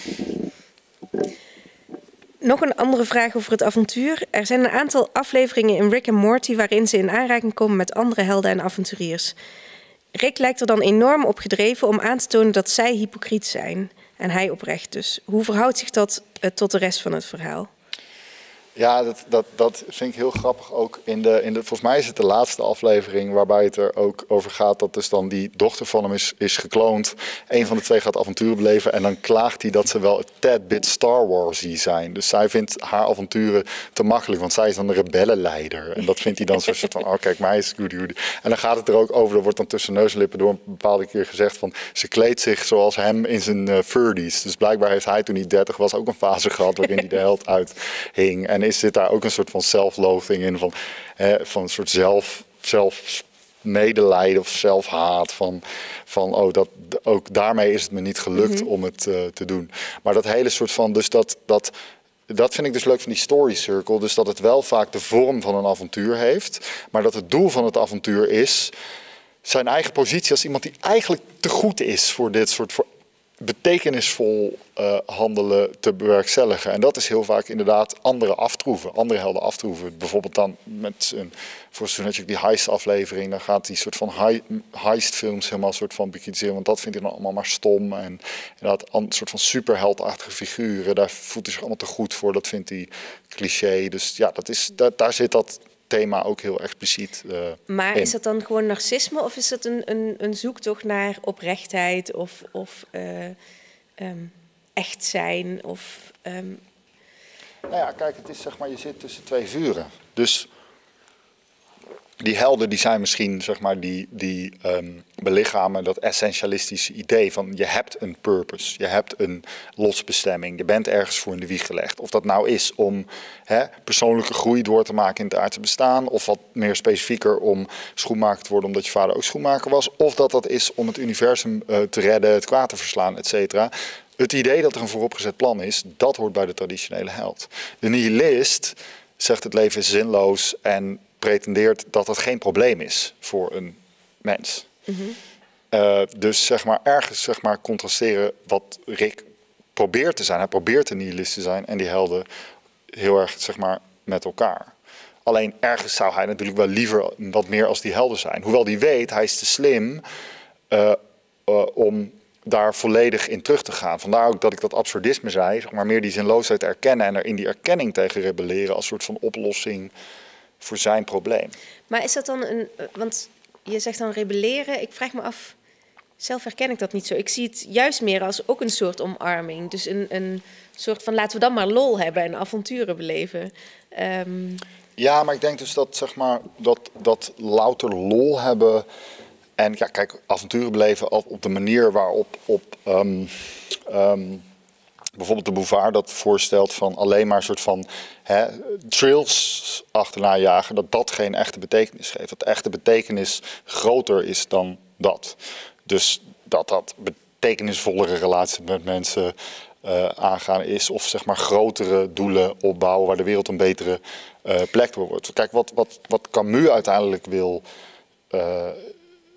Nog een andere vraag over het avontuur. Er zijn een aantal afleveringen in Rick en Morty waarin ze in aanraking komen met andere helden en avonturiers. Rick lijkt er dan enorm op gedreven om aan te tonen dat zij hypocriet zijn. En hij oprecht dus. Hoe verhoudt zich dat uh, tot de rest van het verhaal? Ja, dat, dat, dat vind ik heel grappig ook. In de, in de, volgens mij is het de laatste aflevering waarbij het er ook over gaat dat dus dan die dochter van hem is, is gekloond. Eén van de twee gaat avonturen beleven en dan klaagt hij dat ze wel een tad bit Star Warsy zijn. Dus zij vindt haar avonturen te makkelijk, want zij is dan de rebellenleider. En dat vindt hij dan zo'n soort van, oh kijk, mij is goody goody. En dan gaat het er ook over, er wordt dan tussen neus en lippen door een bepaalde keer gezegd van, ze kleedt zich zoals hem in zijn uh, furries. Dus blijkbaar heeft hij toen hij dertig was ook een fase gehad waarin hij de held uithing. En is zit daar ook een soort van self-loathing in, van, eh, van een soort zelf, zelf medelijden of zelfhaat van, van oh, dat, ook daarmee is het me niet gelukt mm-hmm. om het uh, te doen. Maar dat hele soort van, dus dat, dat, dat vind ik dus leuk van die story circle, dus dat het wel vaak de vorm van een avontuur heeft, maar dat het doel van het avontuur is zijn eigen positie als iemand die eigenlijk te goed is voor dit soort voor betekenisvol uh, handelen te bewerkstelligen. En dat is heel vaak inderdaad andere aftroeven, andere helden aftroeven. Bijvoorbeeld dan met een, voor zo'n die heist aflevering, dan gaat die soort van heist films helemaal een soort van bekritiseren, want dat vindt hij dan allemaal maar stom. En inderdaad een soort van superheldachtige figuren, daar voelt hij zich allemaal te goed voor, dat vindt hij cliché. Dus ja, dat is, daar, daar zit dat thema ook heel expliciet uh, Maar in. Is dat dan gewoon narcisme of is dat een, een, een zoektocht naar oprechtheid of, of uh, um, echt zijn? Of, um... Nou ja, kijk, het is zeg maar, je zit tussen twee vuren. Dus die helden die zijn misschien, zeg maar, die, die um, belichamen dat essentialistische idee van je hebt een purpose, je hebt een lotsbestemming, je bent ergens voor in de wieg gelegd. Of dat nou is om hè, persoonlijke groei door te maken in het aardse bestaan, of wat meer specifieker om schoenmaker te worden omdat je vader ook schoenmaker was, of dat dat is om het universum uh, te redden, het kwaad te verslaan, et cetera. Het idee dat er een vooropgezet plan is, dat hoort bij de traditionele held. De nihilist zegt het leven is zinloos en pretendeert dat dat geen probleem is voor een mens. Mm-hmm. uh, dus zeg maar ergens zeg maar, contrasteren wat Rick probeert te zijn. Hij probeert een nihilist te zijn en die helden heel erg zeg maar, met elkaar. Alleen ergens zou hij natuurlijk wel liever wat meer als die helden zijn. Hoewel die weet, hij is te slim uh, uh, om daar volledig in terug te gaan. Vandaar ook dat ik dat absurdisme zei, zeg maar meer die zinloosheid erkennen en er in die erkenning tegen rebelleren als soort van oplossing voor zijn probleem. Maar is dat dan een, want je zegt dan rebelleren, ik vraag me af, zelf herken ik dat niet zo. Ik zie het juist meer als ook een soort omarming. Dus een, een soort van laten we dan maar lol hebben en avonturen beleven. Um... Ja, maar ik denk dus dat zeg maar dat, dat louter lol hebben en ja, kijk, avonturen beleven op de manier waarop op um, um, bijvoorbeeld de Bouvard dat voorstelt van alleen maar een soort van hè, trails achterna jagen, dat dat geen echte betekenis geeft. Dat echte betekenis groter is dan dat. Dus dat dat betekenisvollere relaties met mensen uh, aangaan is, of zeg maar grotere doelen opbouwen waar de wereld een betere uh, plek voor wordt. Kijk, wat, wat, wat Camus uiteindelijk wil uh,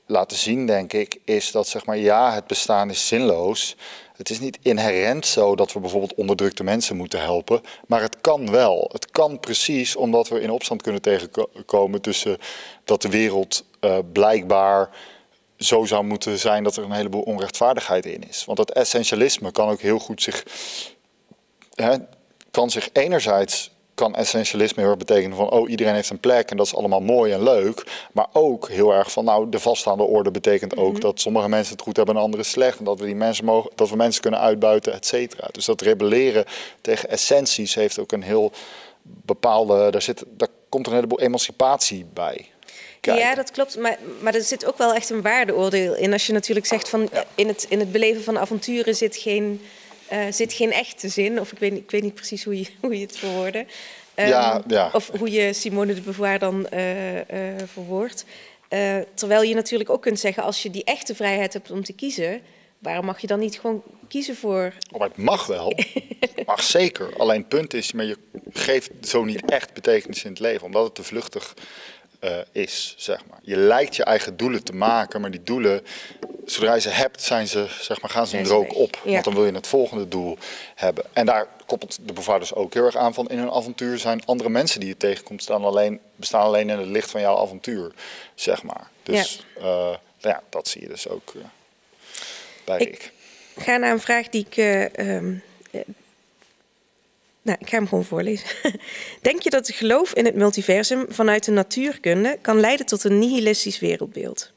laten zien, denk ik, is dat zeg maar, ja, het bestaan is zinloos. Het is niet inherent zo dat we bijvoorbeeld onderdrukte mensen moeten helpen. Maar het kan wel. Het kan precies omdat we in opstand kunnen tegenkomen tussen dat de wereld uh, blijkbaar zo zou moeten zijn dat er een heleboel onrechtvaardigheid in is. Want dat essentialisme kan ook heel goed zich... Hè, kan zich enerzijds... kan essentialisme heel erg betekenen van, oh, iedereen heeft een plek en dat is allemaal mooi en leuk. Maar ook heel erg van, nou, de vaststaande orde betekent ook mm-hmm. dat sommige mensen het goed hebben en anderen slecht. En dat we die mensen mogen, dat we mensen kunnen uitbuiten, et cetera. Dus dat rebelleren tegen essenties heeft ook een heel bepaalde, daar, zit, daar komt een heleboel emancipatie bij. Kijken. Ja, dat klopt. Maar, maar er zit ook wel echt een waardeoordeel in. Als je natuurlijk zegt van, ja. in, het, in het beleven van avonturen zit geen... Uh, zit geen echte zin, of ik weet, ik weet niet precies hoe je, hoe je het verwoordde. Um, ja, ja. Of hoe je Simone de Beauvoir dan uh, uh, verwoordt. Uh, terwijl je natuurlijk ook kunt zeggen, als je die echte vrijheid hebt om te kiezen, waarom mag je dan niet gewoon kiezen voor... Oh, maar het mag wel. Het mag zeker. Alleen het punt is, maar je geeft zo niet echt betekenis in het leven, omdat het te vluchtig uh, is, zeg maar. Je lijkt je eigen doelen te maken, maar die doelen, zodra je ze hebt, zijn ze, zeg maar, gaan ze een rook op. Ja. Want dan wil je het volgende doel hebben. En daar koppelt de Beauvoir dus ook heel erg aan van, in een avontuur zijn andere mensen die je tegenkomt, staan alleen, bestaan alleen in het licht van jouw avontuur, zeg maar. Dus ja, uh, nou ja dat zie je dus ook uh, bij ik. Ik ga naar een vraag die ik... Uh, um, uh, nou, ik ga hem gewoon voorlezen. Denk je dat het geloof in het multiversum vanuit de natuurkunde kan leiden tot een nihilistisch wereldbeeld?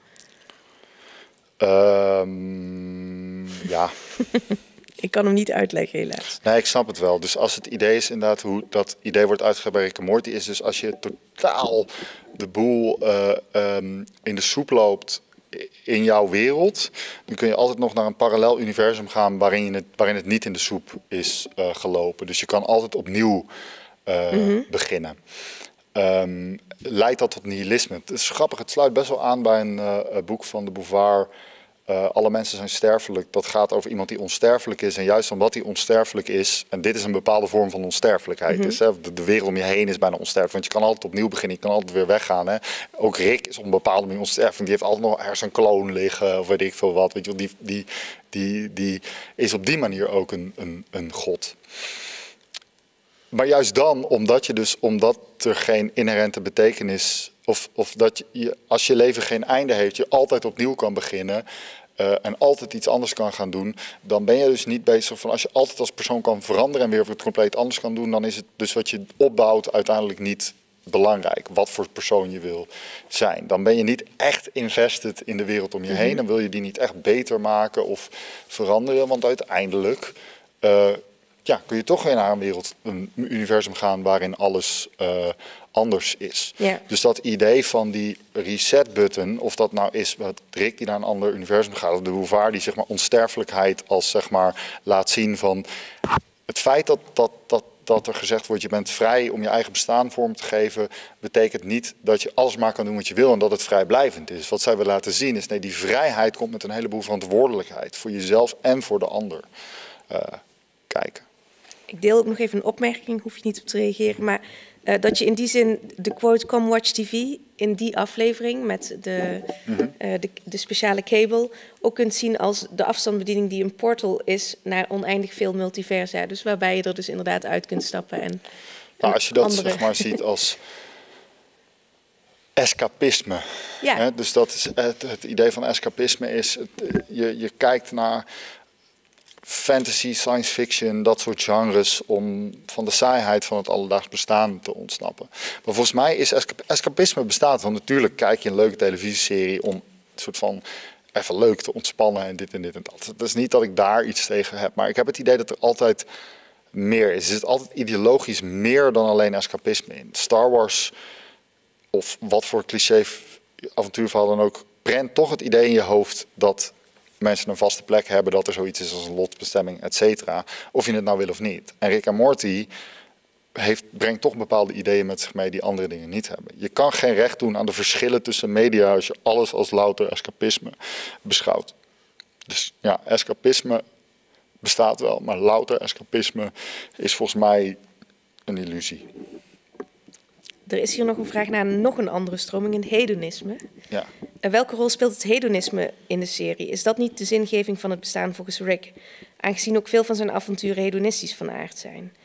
Um, ja. Ik kan hem niet uitleggen, helaas. Nee, ik snap het wel. Dus als het idee is inderdaad hoe dat idee wordt uitgelegd bij Rick en Morty, is dus als je totaal de boel uh, um, in de soep loopt in jouw wereld, dan kun je altijd nog naar een parallel universum gaan waarin, je het, waarin het niet in de soep is uh, gelopen. Dus je kan altijd opnieuw uh, mm-hmm. beginnen. Um, leidt dat tot nihilisme? Het is grappig, het sluit best wel aan bij een uh, boek van de Beauvoir. Uh, alle mensen zijn sterfelijk. Dat gaat over iemand die onsterfelijk is. En juist omdat hij onsterfelijk is, en dit is een bepaalde vorm van onsterfelijkheid. Mm-hmm. Dus, hè, de, de wereld om je heen is bijna onsterfelijk. Want je kan altijd opnieuw beginnen, je kan altijd weer weggaan. Hè. Ook Rick is op een bepaalde manier onsterfelijk. Die heeft altijd nog ergens een kloon liggen, of weet ik veel wat. Weet je, die, die, die, die is op die manier ook een, een, een god. Maar juist dan, omdat, je dus, omdat er geen inherente betekenis, of, of dat je, als je leven geen einde heeft, je altijd opnieuw kan beginnen uh, en altijd iets anders kan gaan doen, dan ben je dus niet bezig van, als je altijd als persoon kan veranderen en weer het compleet anders kan doen, dan is het dus wat je opbouwt uiteindelijk niet belangrijk, wat voor persoon je wil zijn. Dan ben je niet echt invested in de wereld om je heen, dan wil je die niet echt beter maken of veranderen, want uiteindelijk Uh, ja, kun je toch weer naar een wereld, een universum gaan waarin alles uh, anders is. Yeah. Dus dat idee van die reset-button, of dat nou is wat Rick die naar een ander universum gaat, of de Beauvoir die zeg maar onsterfelijkheid als zeg maar laat zien van het feit dat, dat, dat, dat er gezegd wordt je bent vrij om je eigen bestaan vorm te geven, betekent niet dat je alles maar kan doen wat je wil en dat het vrijblijvend is. Wat zij willen laten zien is, nee, die vrijheid komt met een heleboel verantwoordelijkheid voor jezelf en voor de ander. Uh, kijken. Ik deel ook nog even een opmerking, hoef je niet op te reageren, maar uh, dat je in die zin de quote Come Watch T V in die aflevering met de, mm-hmm. uh, de, de speciale cable ook kunt zien als de afstandsbediening die een portal is naar oneindig veel multiversa. Dus waarbij je er dus inderdaad uit kunt stappen. En, nou, als je dat andere... zeg maar ziet als escapisme. Ja. Hè? Dus dat is het, het idee van escapisme is, het, je, je kijkt naar fantasy, science fiction, dat soort genres om van de saaiheid van het alledaags bestaan te ontsnappen. Maar volgens mij is escap- escapisme bestaat, want natuurlijk kijk je een leuke televisieserie om een soort van even leuk te ontspannen en dit en dit en dat. Het is niet dat ik daar iets tegen heb, maar ik heb het idee dat er altijd meer is. Er zit altijd ideologisch meer dan alleen escapisme in. Star Wars, of wat voor cliché avontuurverhaal dan ook, prent toch het idee in je hoofd dat mensen een vaste plek hebben, dat er zoiets is als een lotbestemming, et cetera. Of je het nou wil of niet. En Rick en Morty heeft, brengt toch bepaalde ideeën met zich mee die andere dingen niet hebben. Je kan geen recht doen aan de verschillen tussen media als je alles als louter escapisme beschouwt. Dus ja, escapisme bestaat wel, maar louter escapisme is volgens mij een illusie. Er is hier nog een vraag naar nog een andere stroming, in hedonisme. Ja. En welke rol speelt het hedonisme in de serie? Is dat niet de zingeving van het bestaan volgens Rick? Aangezien ook veel van zijn avonturen hedonistisch van aard zijn.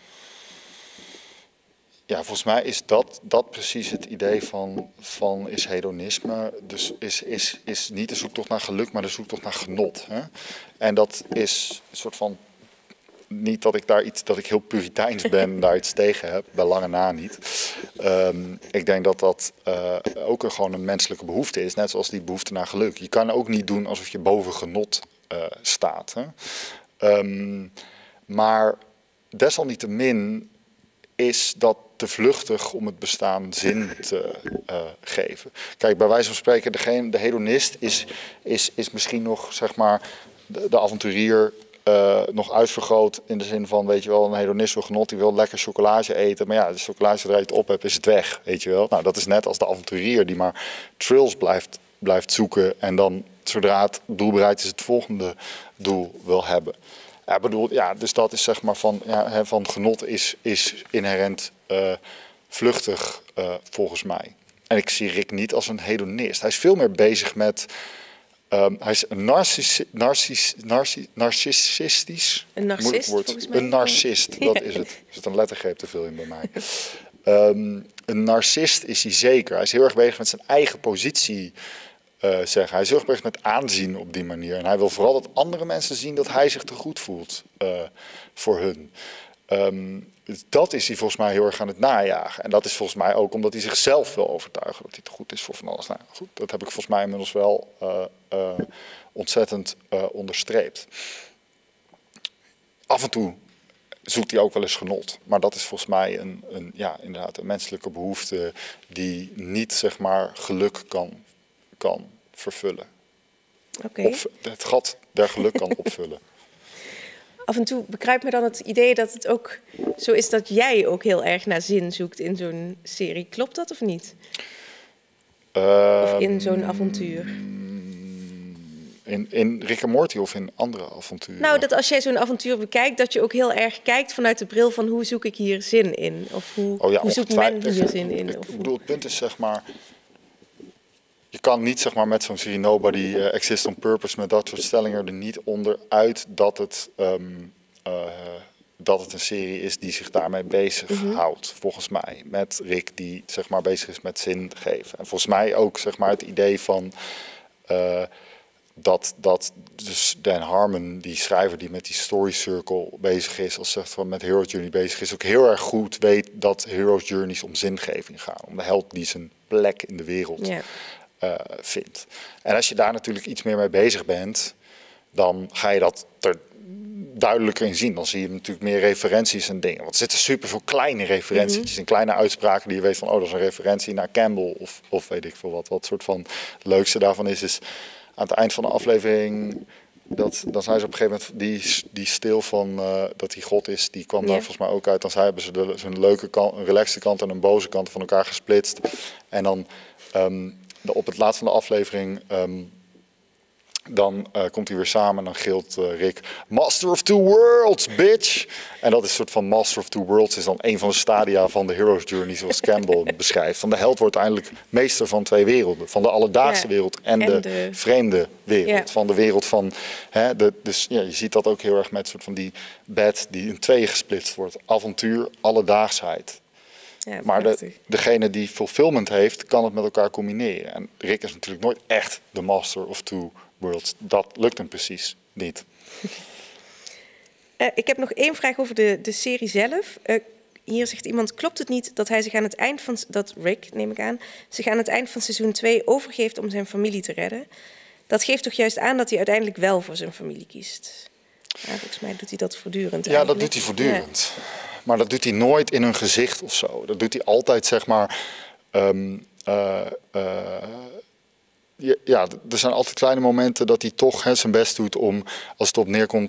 Ja, volgens mij is dat, dat precies het idee van, van is hedonisme. Dus is, is, is niet de zoektocht naar geluk, maar de zoektocht naar genot. Hè? En dat is een soort van, niet dat ik daar iets, dat ik heel puriteins ben en daar iets tegen heb, bij lange na niet. Um, ik denk dat dat uh, ook een, gewoon een menselijke behoefte is, net zoals die behoefte naar geluk. Je kan ook niet doen alsof je boven genot uh, staat. Hè? Um, maar desalniettemin is dat te vluchtig om het bestaan zin te uh, geven. Kijk, bij wijze van spreken, degene, de hedonist is, is, is misschien nog, zeg maar, de, de avonturier uh, nog uitvergroot in de zin van, weet je wel, een hedonist wil genot, die wil lekker chocolade eten, maar ja, de chocolade zodra je het op hebt, is het weg, weet je wel. Nou, dat is net als de avonturier die maar thrills blijft, blijft zoeken en dan, zodra het doel bereikt is, het volgende doel wil hebben. Ja, bedoel, ja, dus dat is zeg maar van, ja, van genot is, is inherent uh, vluchtig uh, volgens mij. En ik zie Rick niet als een hedonist. Hij is veel meer bezig met, um, hij is een narcis, narcis, narcis, narcissistisch. Een narcist volgens mij. Een narcist, dat is het. Er zit een lettergreep te veel in bij mij. Um, een narcist is hij zeker. Hij is heel erg bezig met zijn eigen positie. Uh, zeggen. Hij is heel erg bezig met aanzien op die manier. En hij wil vooral dat andere mensen zien dat hij zich te goed voelt uh, voor hun. Um, dat is hij volgens mij heel erg aan het najagen. En dat is volgens mij ook omdat hij zichzelf wil overtuigen dat hij te goed is voor van alles. Nou, goed, dat heb ik volgens mij inmiddels wel uh, uh, ontzettend uh, onderstreept. Af en toe zoekt hij ook wel eens genot. Maar dat is volgens mij een, een, ja, inderdaad een menselijke behoefte die niet, zeg maar, geluk kan kan vervullen. Okay. Op, het gat der geluk kan opvullen. Af en toe bekruipt me dan het idee dat het ook zo is dat jij ook heel erg naar zin zoekt in zo'n serie. Klopt dat of niet? Uh, of in zo'n avontuur? In, in Rick en Morty of in andere avonturen? Nou, dat als jij zo'n avontuur bekijkt, dat je ook heel erg kijkt vanuit de bril van hoe zoek ik hier zin in? Of hoe, oh ja, hoe zoekt men hier zin in? Ik, ik bedoel, het punt is zeg maar, je kan niet, zeg maar, met zo'n serie Nobody uh, Exists on Purpose, met dat soort stellingen er niet onderuit dat het, um, uh, dat het een serie is die zich daarmee bezighoudt, mm-hmm. volgens mij. Met Rick die, zeg maar, bezig is met zin geven. En volgens mij ook, zeg maar, het idee van uh, dat, dat dus Dan Harmon, die schrijver die met die Story Circle bezig is, als zegt van met Hero's Journey bezig is, ook heel erg goed weet dat Hero's Journeys om zingeving gaan. Om de held die zijn plek in de wereld yeah. Uh, vindt. En als je daar natuurlijk iets meer mee bezig bent, dan ga je dat er duidelijker in zien. Dan zie je natuurlijk meer referenties en dingen. Want er zitten superveel kleine referenties mm-hmm. en kleine uitspraken die je weet van, oh, dat is een referentie naar Campbell of, of weet ik veel wat. Wat soort van het leukste daarvan is, is aan het eind van de aflevering, dat, dan zijn ze op een gegeven moment, die, die stil van uh, dat hij God is, die kwam yeah. daar volgens mij ook uit. Dan hebben ze de, zo'n leuke kant, een relaxte kant en een boze kant van elkaar gesplitst. En dan Um, op het laatst van de aflevering, um, dan uh, komt hij weer samen en dan gilt uh, Rick, Master of Two Worlds, bitch! En dat is een soort van Master of Two Worlds, is dan een van de stadia van de Hero's Journey, zoals Campbell beschrijft. Van de held wordt uiteindelijk meester van twee werelden. Van de alledaagse ja. wereld en, en de, de vreemde wereld. Ja. Van de wereld van, hè, de, dus ja, je ziet dat ook heel erg met soort van die bed die in tweeën gesplitst wordt. Avontuur, alledaagsheid. Ja, maar de, degene die fulfillment heeft, kan het met elkaar combineren. En Rick is natuurlijk nooit echt de master of two worlds. Dat lukt hem precies niet. Uh, ik heb nog één vraag over de, de serie zelf. Uh, hier zegt iemand, klopt het niet dat hij zich aan het eind van, dat Rick, neem ik aan, zich aan het eind van seizoen twee overgeeft om zijn familie te redden? Dat geeft toch juist aan dat hij uiteindelijk wel voor zijn familie kiest? Ja, volgens mij doet hij dat voortdurend. Ja, eigenlijk. Dat doet hij voortdurend. Ja. Maar dat doet hij nooit in hun gezicht of zo. Dat doet hij altijd, zeg maar. Um, uh, uh, ja, er zijn altijd kleine momenten dat hij toch he, zijn best doet om, als het op neerkomt,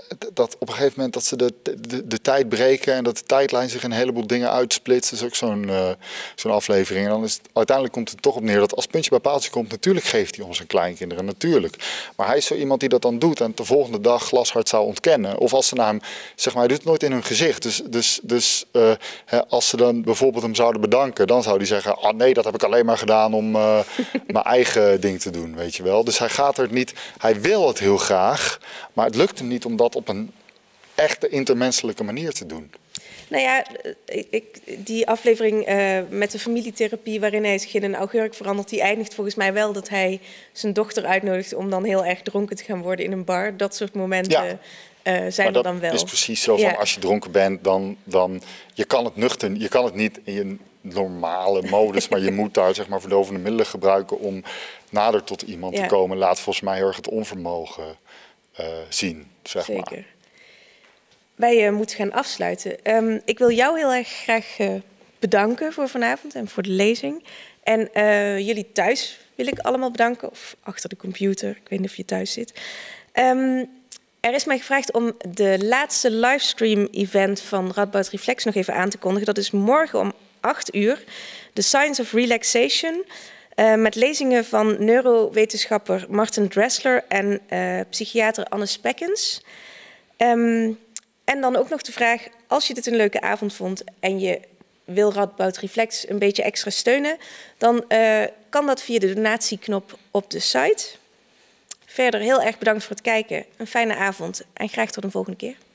dat op een gegeven moment dat ze de, de, de tijd breken en dat de tijdlijn zich een heleboel dingen uitsplitst. Dat is ook zo'n uh, zo'n aflevering. En dan is het, uiteindelijk komt het toch op neer dat als puntje bij paaltje komt, natuurlijk geeft hij om zijn kleinkinderen, natuurlijk. Maar hij is zo iemand die dat dan doet en de volgende dag glashard zou ontkennen. Of als ze naar hem, zeg maar, hij doet het nooit in hun gezicht. Dus, dus, dus uh, hè, als ze dan bijvoorbeeld hem zouden bedanken, dan zou hij zeggen, ah nee, dat heb ik alleen maar gedaan om uh, mijn eigen ding te doen, weet je wel. Dus hij gaat er niet, hij wil het heel graag, maar het lukt hem niet om dat op een echte intermenselijke manier te doen. Nou ja, ik, die aflevering uh, met de familietherapie waarin hij zich in een augurk verandert, die eindigt volgens mij wel dat hij zijn dochter uitnodigt om dan heel erg dronken te gaan worden in een bar. Dat soort momenten ja. uh, zijn er dan wel. Dat is precies zo van ja. Als je dronken bent, dan, dan je kan het nuchter, je kan het niet in je normale modus, maar je moet daar zeg maar verdovende middelen gebruiken om nader tot iemand ja. te komen. Laat volgens mij heel erg het onvermogen uh, zien, zeg Zeker. maar. Wij uh, moeten gaan afsluiten. Um, ik wil jou heel erg graag uh, bedanken voor vanavond en voor de lezing. En uh, jullie thuis wil ik allemaal bedanken, of achter de computer, ik weet niet of je thuis zit. Um, er is mij gevraagd om de laatste livestream-event van Radboud Reflex nog even aan te kondigen. Dat is morgen om acht uur, The Science of Relaxation, uh, met lezingen van neurowetenschapper Martin Dressler en uh, psychiater Anne Spekkens. Um, En dan ook nog de vraag, als je dit een leuke avond vond en je wil Radboud Reflex een beetje extra steunen, dan uh, kan dat via de donatieknop op de site. Verder heel erg bedankt voor het kijken, een fijne avond en graag tot een volgende keer.